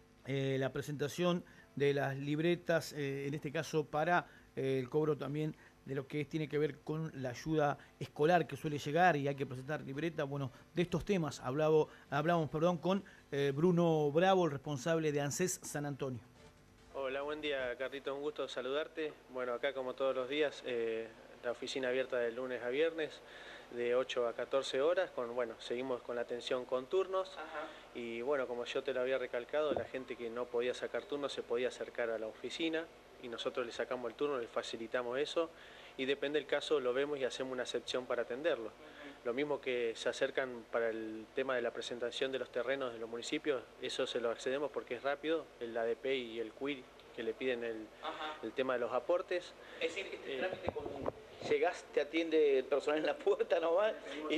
la presentación de las libretas, en este caso para el cobro también de lo que tiene que ver con la ayuda escolar que suele llegar y hay que presentar libreta. Bueno, de estos temas hablamos con Bruno Bravo, el responsable de ANSES San Antonio. Hola, buen día, Carlito, un gusto saludarte. Bueno, acá como todos los días, la oficina abierta de lunes a viernes, de 8 a 14 horas, seguimos con la atención con turnos. Ajá. Y bueno, como yo te lo había recalcado, la gente que no podía sacar turnos se podía acercar a la oficina y nosotros le sacamos el turno, le facilitamos eso y depende del caso lo vemos y hacemos una excepción para atenderlo. Lo mismo que se acercan para el tema de la presentación de los terrenos de los municipios, eso se lo accedemos porque es rápido, el ADP y el CUIR que le piden el tema de los aportes. Es decir, este trámite llegás, te atiende el personal en la puerta nomás y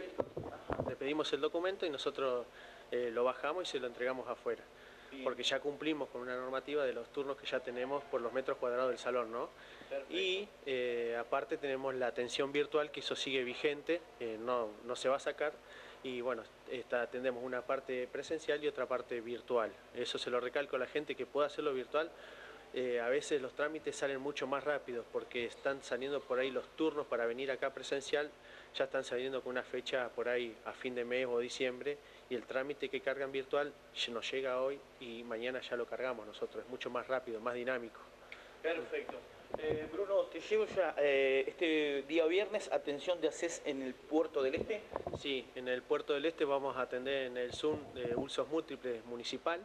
le pedimos el documento y nosotros lo bajamos y se lo entregamos afuera. Porque ya cumplimos con una normativa de los turnos que ya tenemos por los metros cuadrados del salón, ¿no? Perfecto. Y aparte tenemos la atención virtual, que eso sigue vigente, no se va a sacar, y bueno, atendemos una parte presencial y otra parte virtual. Eso se lo recalco a la gente que pueda hacerlo virtual. A veces los trámites salen mucho más rápidos porque están saliendo por ahí los turnos para venir acá presencial, ya están saliendo con una fecha por ahí a fin de mes o diciembre, y el trámite que cargan virtual nos llega hoy y mañana ya lo cargamos nosotros, es mucho más rápido, más dinámico. Perfecto. Bruno, te llevo ya este día viernes, atención de ANSES en el Puerto del Este. Sí, en el Puerto del Este vamos a atender en el Zoom de usos múltiples municipal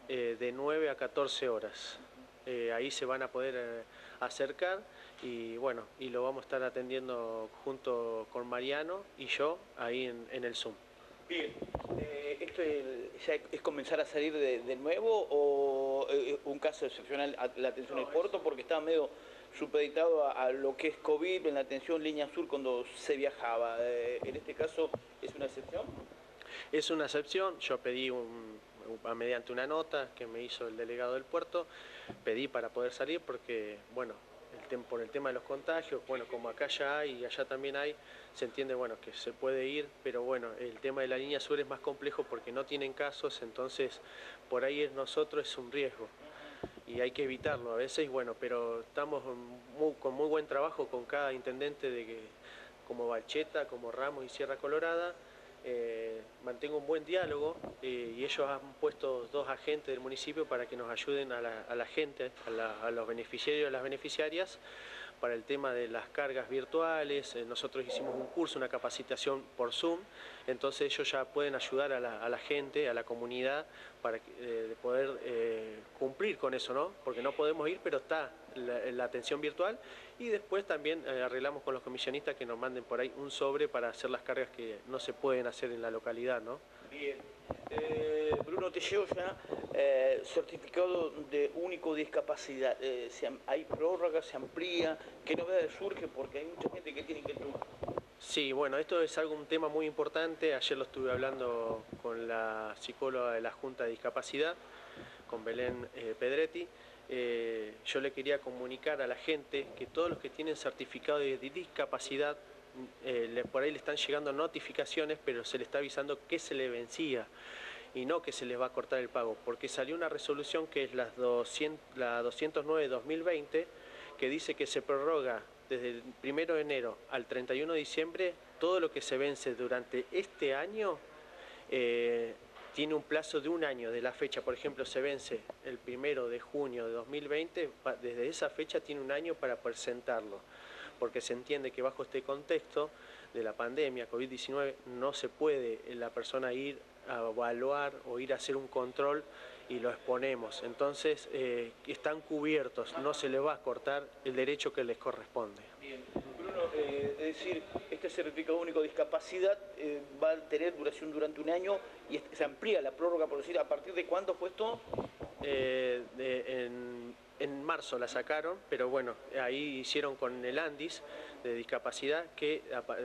de 9 a 14 horas. Ahí se van a poder acercar y bueno, y lo vamos a estar atendiendo junto con Mariano y yo ahí en el Zoom. Bien, ¿esto ya es comenzar a salir de nuevo o un caso excepcional la atención al puerto porque estaba medio supeditado a lo que es COVID en la atención línea sur cuando se viajaba? ¿En este caso es una excepción? Es una excepción, yo pedí mediante una nota que me hizo el delegado del puerto, pedí para poder salir porque, bueno, por el tema de los contagios, bueno, como acá ya hay y allá también hay, se entiende, bueno, que se puede ir, pero bueno, el tema de la línea sur es más complejo porque no tienen casos, entonces por ahí nosotros es un riesgo y hay que evitarlo a veces, bueno, pero estamos con muy buen trabajo con cada intendente como Balcheta, como Ramos y Sierra Colorada. Mantengo un buen diálogo y ellos han puesto 2 agentes del municipio para que nos ayuden a la gente, a los beneficiarios y a las beneficiarias para el tema de las cargas virtuales. Nosotros hicimos un curso, una capacitación por Zoom, entonces ellos ya pueden ayudar a la gente, a la comunidad para poder cumplir con eso, ¿no? Porque no podemos ir, pero está la atención virtual. Y después también arreglamos con los comisionistas que nos manden por ahí un sobre para hacer las cargas que no se pueden hacer en la localidad, ¿no? Bien. Bruno, te llevo ya certificado de único discapacidad. ¿Hay prórroga, se amplía? ¿Qué novedades surge? Porque hay mucha gente que tiene que tomar. Sí, bueno, esto es un tema muy importante. Ayer lo estuve hablando con la psicóloga de la Junta de Discapacidad, con Belén Pedretti. Yo le quería comunicar a la gente que todos los que tienen certificado de discapacidad, por ahí le están llegando notificaciones, pero se le está avisando que se le vencía y no que se les va a cortar el pago, porque salió una resolución que es la 209/2020, que dice que se prorroga desde el 1 de enero al 31 de diciembre todo lo que se vence durante este año. Tiene un plazo de un año de la fecha. Por ejemplo, se vence el 1 de junio de 2020, desde esa fecha tiene un año para presentarlo, porque se entiende que bajo este contexto de la pandemia COVID-19 no se puede la persona ir a evaluar o ir a hacer un control y lo exponemos. Entonces están cubiertos, no se les va a cortar el derecho que les corresponde. Bien. Bruno, es decir, este certificado único de discapacidad va a tener duración durante un año y se amplía la prórroga, por decir, ¿a partir de cuándo fue esto? En marzo la sacaron, pero bueno, ahí hicieron con el ANDIS de discapacidad que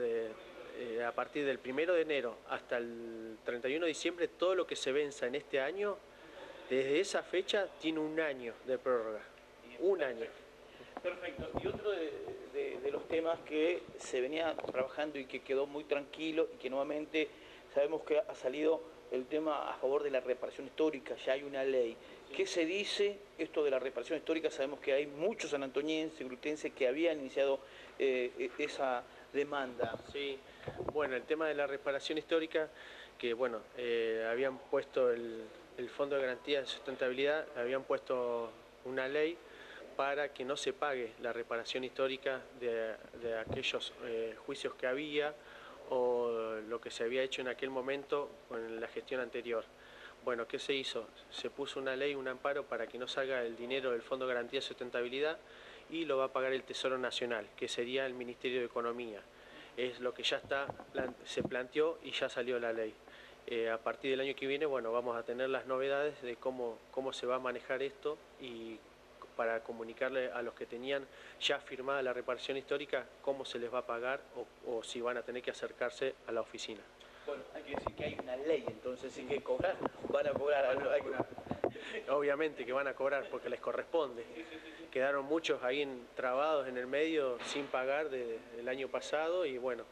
a partir del 1 de enero hasta el 31 de diciembre, todo lo que se venza en este año, desde esa fecha tiene un año de prórroga. Un año. Perfecto. Y otro de los temas que se venía trabajando y que quedó muy tranquilo y que nuevamente sabemos que ha salido el tema a favor de la reparación histórica, ya hay una ley. ¿Qué se dice esto de la reparación histórica? Sabemos que hay muchos sanantonienses, grutenses que habían iniciado esa demanda. Sí, bueno, el tema de la reparación histórica, que bueno, habían puesto el Fondo de Garantía de Sustentabilidad, habían puesto una ley para que no se pague la reparación histórica de aquellos juicios que había o lo que se había hecho en aquel momento con la gestión anterior. Bueno, ¿qué se hizo? Se puso una ley, un amparo para que no salga el dinero del Fondo de Garantía de Sustentabilidad y lo va a pagar el Tesoro Nacional, que sería el Ministerio de Economía. Es lo que ya se planteó y ya salió la ley. A partir del año que viene, bueno, vamos a tener las novedades de cómo se va a manejar esto y para comunicarle a los que tenían ya firmada la reparación histórica cómo se les va a pagar o si van a tener que acercarse a la oficina. Bueno, hay que decir que hay una ley, entonces si hay que cobrar, van a cobrar. Obviamente que van a cobrar porque les corresponde. Quedaron muchos ahí trabados en el medio sin pagar del año pasado y bueno,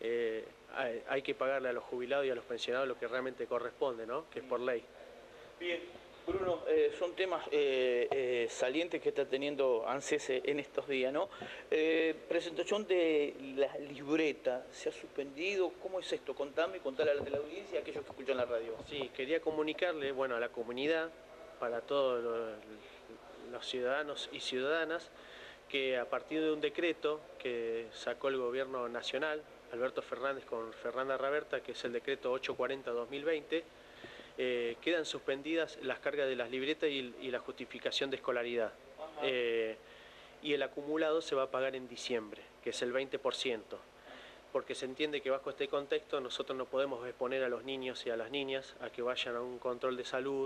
hay que pagarle a los jubilados y a los pensionados lo que realmente corresponde, ¿no? Que es por ley. Bien, Bruno, son temas salientes que está teniendo ANSES en estos días, ¿no? Presentación de la libreta, ¿se ha suspendido? ¿Cómo es esto? Contame y contale a la audiencia y a aquellos que escuchan la radio. Sí, quería comunicarle, bueno, a la comunidad, para todos los ciudadanos y ciudadanas, que a partir de un decreto que sacó el gobierno nacional, Alberto Fernández con Fernanda Raberta, que es el decreto 840/2020, quedan suspendidas las cargas de las libretas y la justificación de escolaridad. Y el acumulado se va a pagar en diciembre, que es el 20%, porque se entiende que bajo este contexto nosotros no podemos exponer a los niños y a las niñas a que vayan a un control de salud,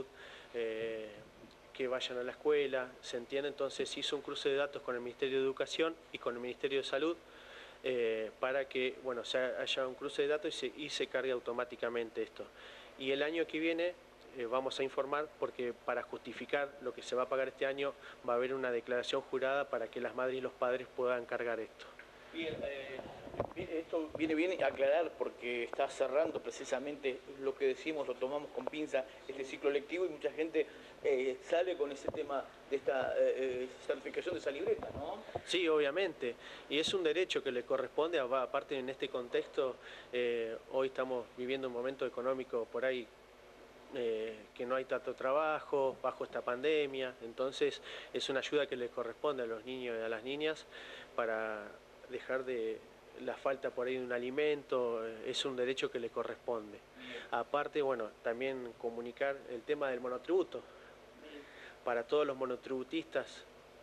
que vayan a la escuela, ¿se entiende? Entonces se hizo un cruce de datos con el Ministerio de Educación y con el Ministerio de Salud para que bueno, haya un cruce de datos y se cargue automáticamente esto. Y el año que viene vamos a informar porque para justificar lo que se va a pagar este año va a haber una declaración jurada para que las madres y los padres puedan cargar esto. Bien, esto viene bien aclarar porque está cerrando precisamente lo que decimos, lo tomamos con pinza, este ciclo lectivo y mucha gente sale con ese tema de esta certificación de esa libreta, ¿no? Sí, obviamente, y es un derecho que le corresponde, aparte en este contexto, hoy estamos viviendo un momento económico por ahí que no hay tanto trabajo, bajo esta pandemia, entonces es una ayuda que le corresponde a los niños y a las niñas para dejar de la falta por ahí de un alimento, es un derecho que le corresponde. Aparte, bueno, también comunicar el tema del monotributo para todos los monotributistas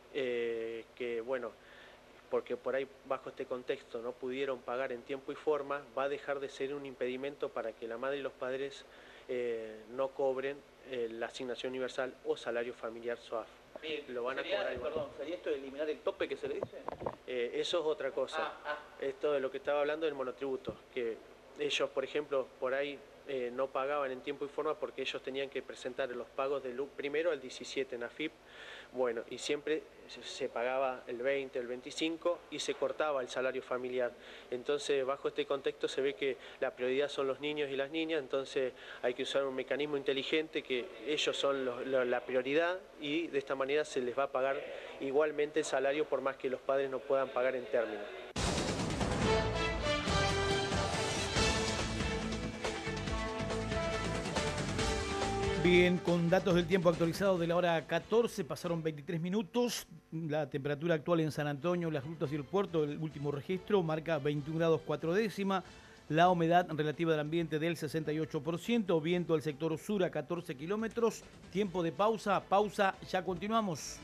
que, bueno, porque por ahí bajo este contexto no pudieron pagar en tiempo y forma, va a dejar de ser un impedimento para que la madre y los padres no cobren la asignación universal o salario familiar SOAF. Bien, lo van a cobrar igual. Perdón, ¿sería esto de eliminar el tope que se le dice? Eso es otra cosa. Esto de lo que estaba hablando del monotributo, que ellos, por ejemplo, por ahí no pagaban en tiempo y forma porque ellos tenían que presentar los pagos del primero al 17 en AFIP. Bueno, y siempre se pagaba el 20, el 25 y se cortaba el salario familiar. Entonces, bajo este contexto se ve que la prioridad son los niños y las niñas, entonces hay que usar un mecanismo inteligente que ellos son la prioridad y de esta manera se les va a pagar igualmente el salario por más que los padres no puedan pagar en términos. Bien, con datos del tiempo actualizados de la hora 14, pasaron 23 minutos. La temperatura actual en San Antonio, Las Grutas y el Puerto, el último registro, marca 21 grados 4 décimas. La humedad relativa del ambiente del 68%. Viento del sector sur a 14 kilómetros. Tiempo de pausa. Pausa, ya continuamos.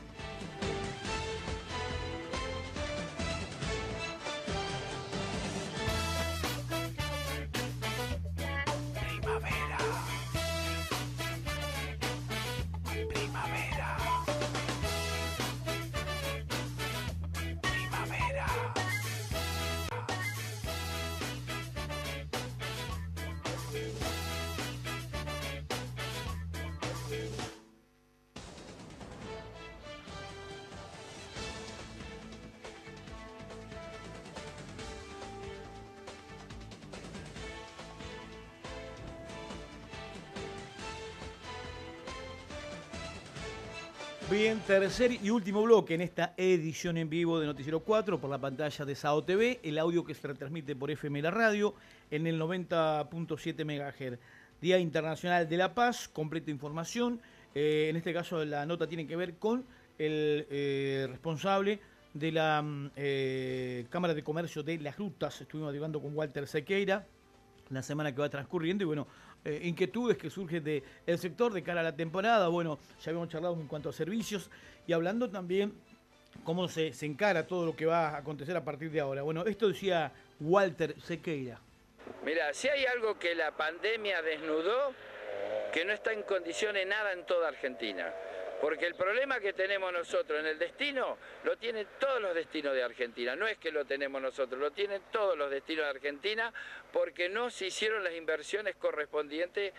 Bien, tercer y último bloque en esta edición en vivo de Noticiero 4 por la pantalla de SAO TV, el audio que se retransmite por FM La Radio en el 90.7 MHz. Día Internacional de la Paz, completa información. En este caso la nota tiene que ver con el responsable de la Cámara de Comercio de Las Grutas. Estuvimos hablando con Walter Sequeira la semana que va transcurriendo y bueno, inquietudes que surgen del sector de cara a la temporada. Bueno, ya habíamos charlado en cuanto a servicios y hablando también cómo se encara todo lo que va a acontecer a partir de ahora. Bueno, esto decía Walter Sequeira. Mira, si hay algo que la pandemia desnudó, que no está en condiciones nada en toda Argentina. Porque el problema que tenemos nosotros en el destino, lo tienen todos los destinos de Argentina. No es que lo tenemos nosotros, lo tienen todos los destinos de Argentina porque no se hicieron las inversiones correspondientes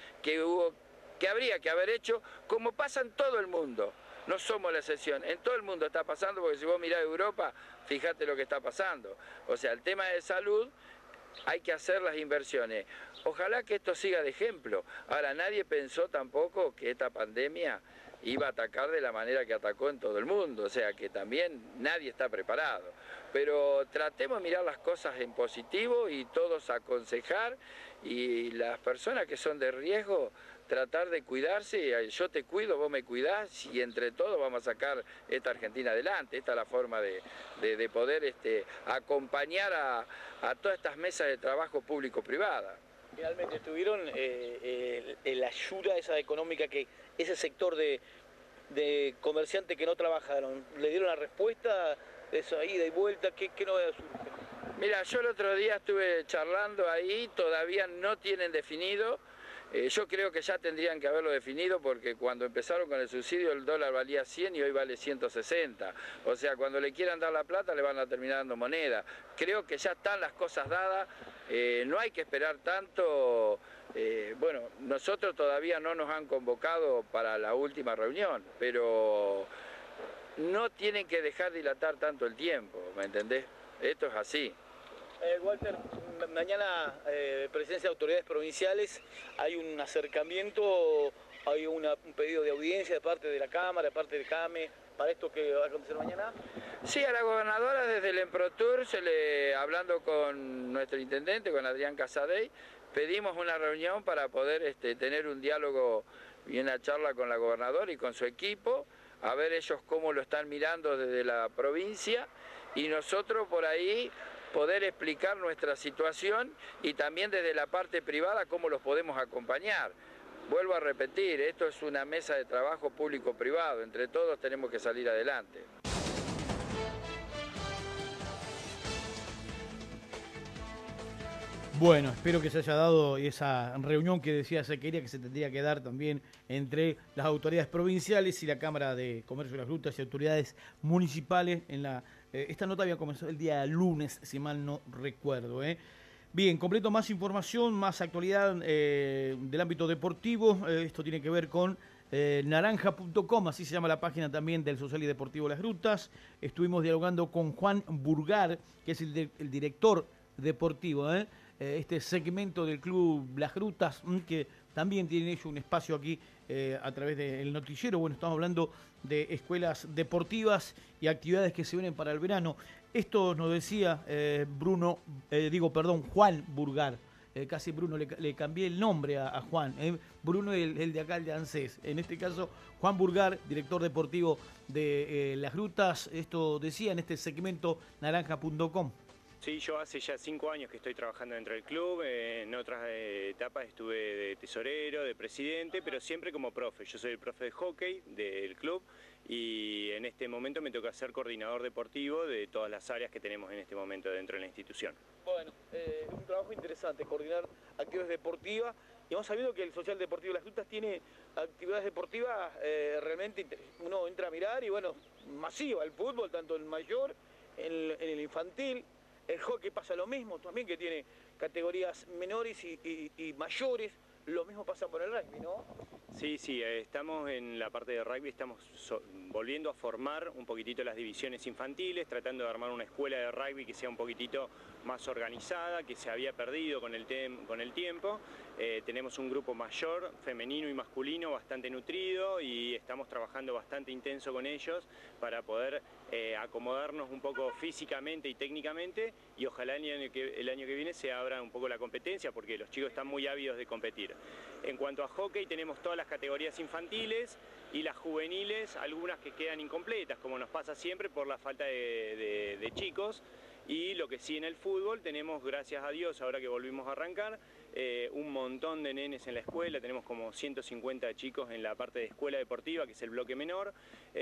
que habría que haber hecho, como pasa en todo el mundo. No somos la excepción, en todo el mundo está pasando, porque si vos mirás Europa, fíjate lo que está pasando. O sea, el tema de salud, hay que hacer las inversiones. Ojalá que esto siga de ejemplo. Ahora, nadie pensó tampoco que esta pandemia iba a atacar de la manera que atacó en todo el mundo, o sea que también nadie está preparado. Pero tratemos de mirar las cosas en positivo y todos aconsejar, y las personas que son de riesgo, tratar de cuidarse. Yo te cuido, vos me cuidás y entre todos vamos a sacar esta Argentina adelante. Esta es la forma de poder acompañar a todas estas mesas de trabajo público-privada. Finalmente tuvieron la ayuda esa económica que ese sector de comerciantes que no trabajaron, ¿le dieron la respuesta de eso ida y vuelta? ¿Qué novedades surgen? Mira, yo el otro día estuve charlando ahí, todavía no tienen definido. Yo creo que ya tendrían que haberlo definido porque cuando empezaron con el subsidio el dólar valía 100 y hoy vale 160. O sea, cuando le quieran dar la plata le van a terminar dando moneda. Creo que ya están las cosas dadas, no hay que esperar tanto. Bueno, nosotros todavía no nos han convocado para la última reunión, pero no tienen que dejar dilatar tanto el tiempo, ¿me entendés? Esto es así. Walter, mañana presencia de autoridades provinciales, hay un acercamiento, hay un pedido de audiencia de parte de la Cámara, de parte del CAME, para esto que va a acontecer mañana. Sí, a la gobernadora desde el Emprotur, hablando con nuestro intendente, con Adrián Casadei, pedimos una reunión para poder tener un diálogo y una charla con la gobernadora y con su equipo, a ver ellos cómo lo están mirando desde la provincia y nosotros por ahí poder explicar nuestra situación y también desde la parte privada cómo los podemos acompañar. Vuelvo a repetir, esto es una mesa de trabajo público-privado, entre todos tenemos que salir adelante. Bueno, espero que se haya dado esa reunión que decía Sequeira que se tendría que dar también entre las autoridades provinciales y la Cámara de Comercio de las Grutas y autoridades municipales. Esta nota había comenzado el día lunes, si mal no recuerdo. Bien, completo más información, más actualidad del ámbito deportivo. Esto tiene que ver con naranja.com, así se llama la página también del Social y Deportivo Las Grutas. Estuvimos dialogando con Juan Burgar, que es el director deportivo, este segmento del club Las Grutas, que también tiene ellos un espacio aquí a través del noticiero. Bueno, estamos hablando de escuelas deportivas y actividades que se vienen para el verano. Esto nos decía Juan Burgar. Casi Bruno, le cambié el nombre a Juan. Bruno es el de acá, el de ANSES. En este caso, Juan Burgar, director deportivo de Las Grutas. Esto decía en este segmento naranja.com. Sí, yo hace ya 5 años que estoy trabajando dentro del club. En otras etapas estuve de tesorero, de presidente, pero siempre como profe. Yo soy el profe de hockey del club y en este momento me toca ser coordinador deportivo de todas las áreas que tenemos en este momento dentro de la institución. Bueno, es un trabajo interesante, coordinar actividades deportivas. Y hemos sabido que el Social Deportivo de Las Grutas tiene actividades deportivas realmente, uno entra a mirar y bueno, masiva. El fútbol, tanto el mayor, en el infantil. El hockey pasa lo mismo también, que tiene categorías menores y mayores. Lo mismo pasa por el rugby, ¿no? Sí, estamos en la parte de rugby, estamos volviendo a formar un poquitito las divisiones infantiles, tratando de armar una escuela de rugby que sea un poquitito más organizada, que se había perdido con el tiempo. Tenemos un grupo mayor, femenino y masculino, bastante nutrido y estamos trabajando bastante intenso con ellos para poder acomodarnos un poco físicamente y técnicamente y ojalá el año que viene se abra un poco la competencia porque los chicos están muy ávidos de competir. En cuanto a hockey tenemos todas las categorías infantiles y las juveniles, algunas que quedan incompletas, como nos pasa siempre por la falta de chicos. Y lo que sí en el fútbol tenemos, gracias a Dios, ahora que volvimos a arrancar, un montón de nenes en la escuela, tenemos como 150 chicos en la parte de escuela deportiva, que es el bloque menor,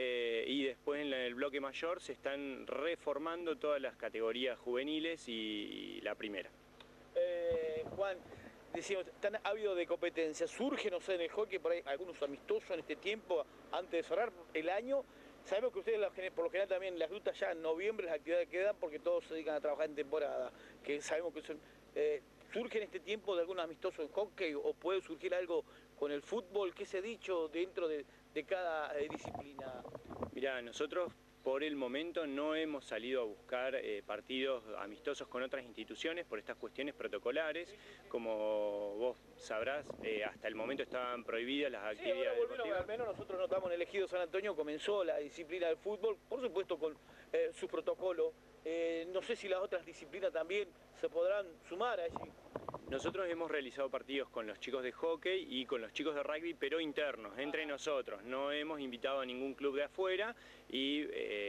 y después en el bloque mayor se están reformando todas las categorías juveniles y la primera. Juan, decíamos, tan ávido de competencia, surge, no sé, en el hockey, por ahí algunos amistosos en este tiempo, antes de cerrar el año. Sabemos que ustedes, por lo general, también Las Grutas ya en noviembre las actividades que dan porque todos se dedican a trabajar en temporada, que sabemos que son, ¿surge en este tiempo de algún amistoso en hockey o puede surgir algo con el fútbol? ¿Qué se ha dicho dentro de cada disciplina? Mirá, nosotros por el momento no hemos salido a buscar partidos amistosos con otras instituciones por estas cuestiones protocolares. Como vos sabrás, hasta el momento estaban prohibidas las actividades deportivas. Al menos nosotros notamos en el Ejido San Antonio comenzó la disciplina del fútbol, por supuesto con su protocolo. No sé si las otras disciplinas también se podrán sumar allí. Nosotros hemos realizado partidos con los chicos de hockey y con los chicos de rugby, pero internos, entre nosotros. No hemos invitado a ningún club de afuera y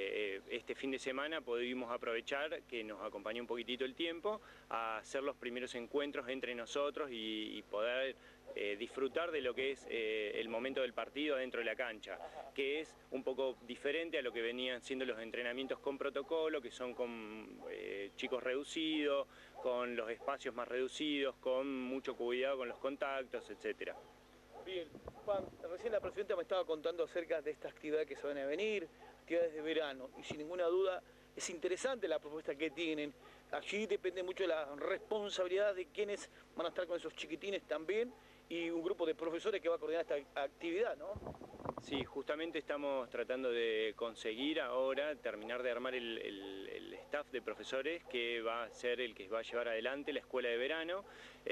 este fin de semana pudimos aprovechar que nos acompañó un poquitito el tiempo a hacer los primeros encuentros entre nosotros y poder disfrutar de lo que es el momento del partido dentro de la cancha, que es un poco diferente a lo que venían siendo los entrenamientos con protocolo, que son con chicos reducidos, con los espacios más reducidos, con mucho cuidado con los contactos, etcétera. Bien, Juan, recién la presidenta me estaba contando acerca de estas actividades que se van a venir, actividades de verano, y sin ninguna duda es interesante la propuesta que tienen. Allí depende mucho de la responsabilidad de quienes van a estar con esos chiquitines también, y un grupo de profesores que va a coordinar esta actividad, ¿no? Sí, justamente estamos tratando de conseguir ahora terminar de armar el staff de profesores que va a ser el que va a llevar adelante la escuela de verano.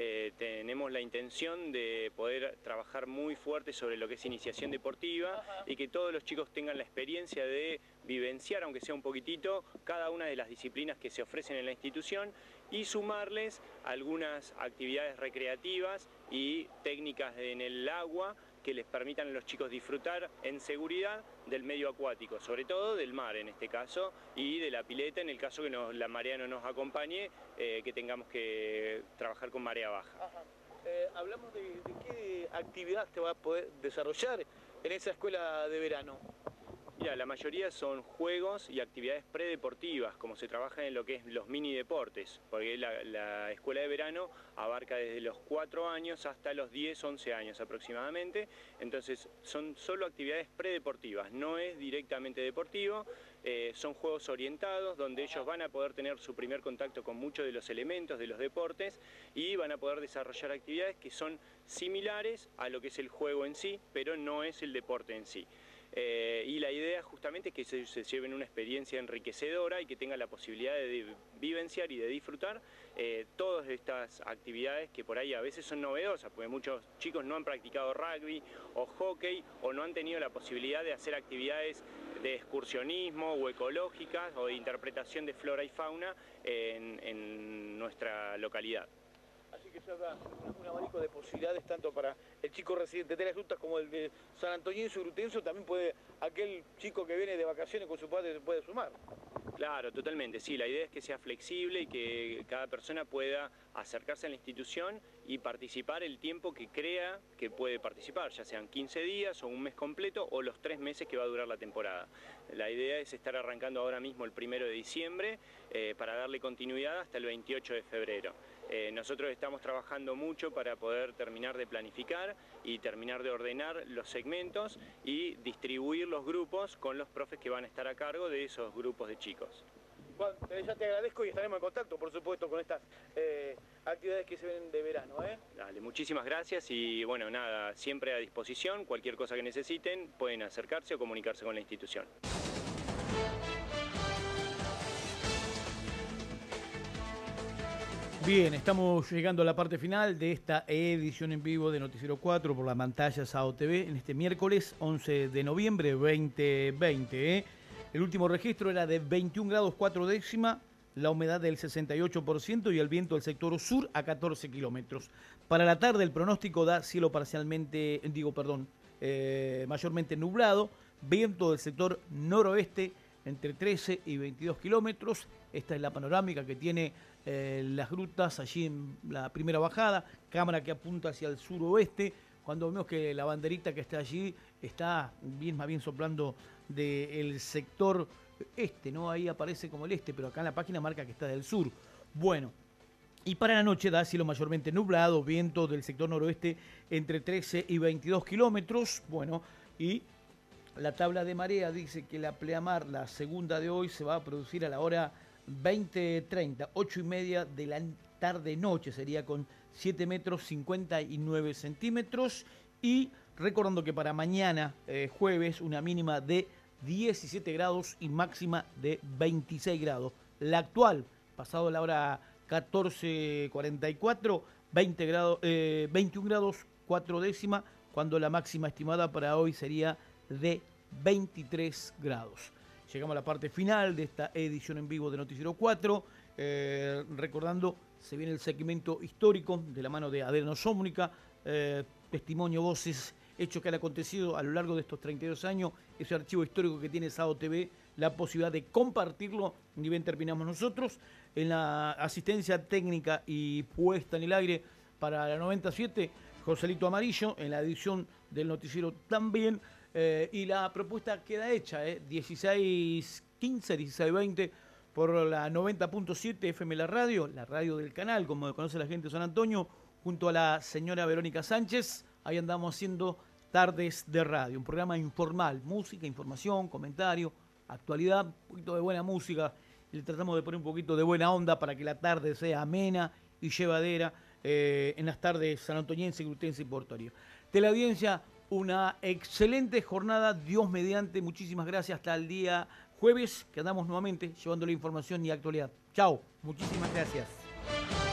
Tenemos la intención de poder trabajar muy fuerte sobre lo que es iniciación deportiva y que todos los chicos tengan la experiencia de vivenciar, aunque sea un poquitito, cada una de las disciplinas que se ofrecen en la institución y sumarles algunas actividades recreativas y técnicas en el agua que les permitan a los chicos disfrutar en seguridad del medio acuático, sobre todo del mar en este caso, y de la pileta en el caso que la marea no nos acompañe, que tengamos que trabajar con marea baja. Hablamos de qué actividad te va a poder desarrollar en esa escuela de verano. Mira, la mayoría son juegos y actividades predeportivas, como se trabaja en lo que es los mini deportes, porque la escuela de verano abarca desde los 4 años hasta los 10, 11 años aproximadamente, entonces son solo actividades predeportivas, no es directamente deportivo, son juegos orientados donde ellos van a poder tener su primer contacto con muchos de los elementos de los deportes y van a poder desarrollar actividades que son similares a lo que es el juego en sí, pero no es el deporte en sí. Y la idea justamente es que se lleven una experiencia enriquecedora y que tengan la posibilidad de vivenciar y de disfrutar todas estas actividades que por ahí a veces son novedosas, porque muchos chicos no han practicado rugby o hockey o no han tenido la posibilidad de hacer actividades de excursionismo o ecológicas o de interpretación de flora y fauna en nuestra localidad. Así que se da un abanico de posibilidades tanto para el chico residente de las rutas como el de San Antoñense y Grutense, también puede aquel chico que viene de vacaciones con su padre se puede sumar. Claro, totalmente, sí, la idea es que sea flexible y que cada persona pueda acercarse a la institución y participar el tiempo que crea que puede participar, ya sean 15 días o un mes completo o los 3 meses que va a durar la temporada. La idea es estar arrancando ahora mismo el 1 de diciembre para darle continuidad hasta el 28 de febrero. Nosotros estamos trabajando mucho para poder terminar de planificar y terminar de ordenar los segmentos y distribuir los grupos con los profes que van a estar a cargo de esos grupos de chicos. Juan, ya te agradezco y estaremos en contacto, por supuesto, con estas actividades que se ven de verano. Dale, muchísimas gracias y bueno, nada, siempre a disposición, cualquier cosa que necesiten pueden acercarse o comunicarse con la institución. Bien, estamos llegando a la parte final de esta edición en vivo de Noticiero 4 por la pantalla SAO TV en este miércoles 11 de noviembre 2020. El último registro era de 21 grados 4 décimas, la humedad del 68% y el viento del sector sur a 14 kilómetros. Para la tarde el pronóstico da cielo parcialmente, mayormente nublado, viento del sector noroeste entre 13 y 22 kilómetros. Esta es la panorámica que tiene las grutas allí en la primera bajada, cámara que apunta hacia el suroeste, cuando vemos que la banderita que está allí está más bien soplando del sector este, ¿no? Ahí aparece como el este, pero acá en la página marca que está del sur. Bueno, y para la noche da cielo mayormente nublado, viento del sector noroeste entre 13 y 22 kilómetros. Bueno, y la tabla de marea dice que la pleamar, la segunda de hoy, se va a producir a la hora 20:30, 8:30 de la tarde-noche, sería con 7 metros 59 centímetros. Y recordando que para mañana, jueves, una mínima de 17 grados y máxima de 26 grados. La actual, pasado la hora 14:44, 21 grados 4 décimas, cuando la máxima estimada para hoy sería de 23 grados. Llegamos a la parte final de esta edición en vivo de Noticiero 4. Recordando, se viene el segmento histórico de la mano de Adriano Zúñiga, testimonio, voces, hechos que han acontecido a lo largo de estos 32 años, ese archivo histórico que tiene SAO TV, la posibilidad de compartirlo, ni bien terminamos nosotros. En la asistencia técnica y puesta en el aire para la 97, Joselito Amarillo, en la edición del noticiero también. Y la propuesta queda hecha, 16:15, 16:20 por la 90.7 FM la radio del canal, como conoce la gente de San Antonio, junto a la señora Verónica Sánchez. Ahí andamos haciendo Tardes de Radio, un programa informal, música, información, comentario, actualidad, un poquito de buena música. Le tratamos de poner un poquito de buena onda para que la tarde sea amena y llevadera en las tardes sanantoñense, grutense y portuario. De la audiencia, una excelente jornada, Dios mediante, muchísimas gracias, hasta el día jueves, que andamos nuevamente llevando la información y actualidad. Chao, muchísimas gracias.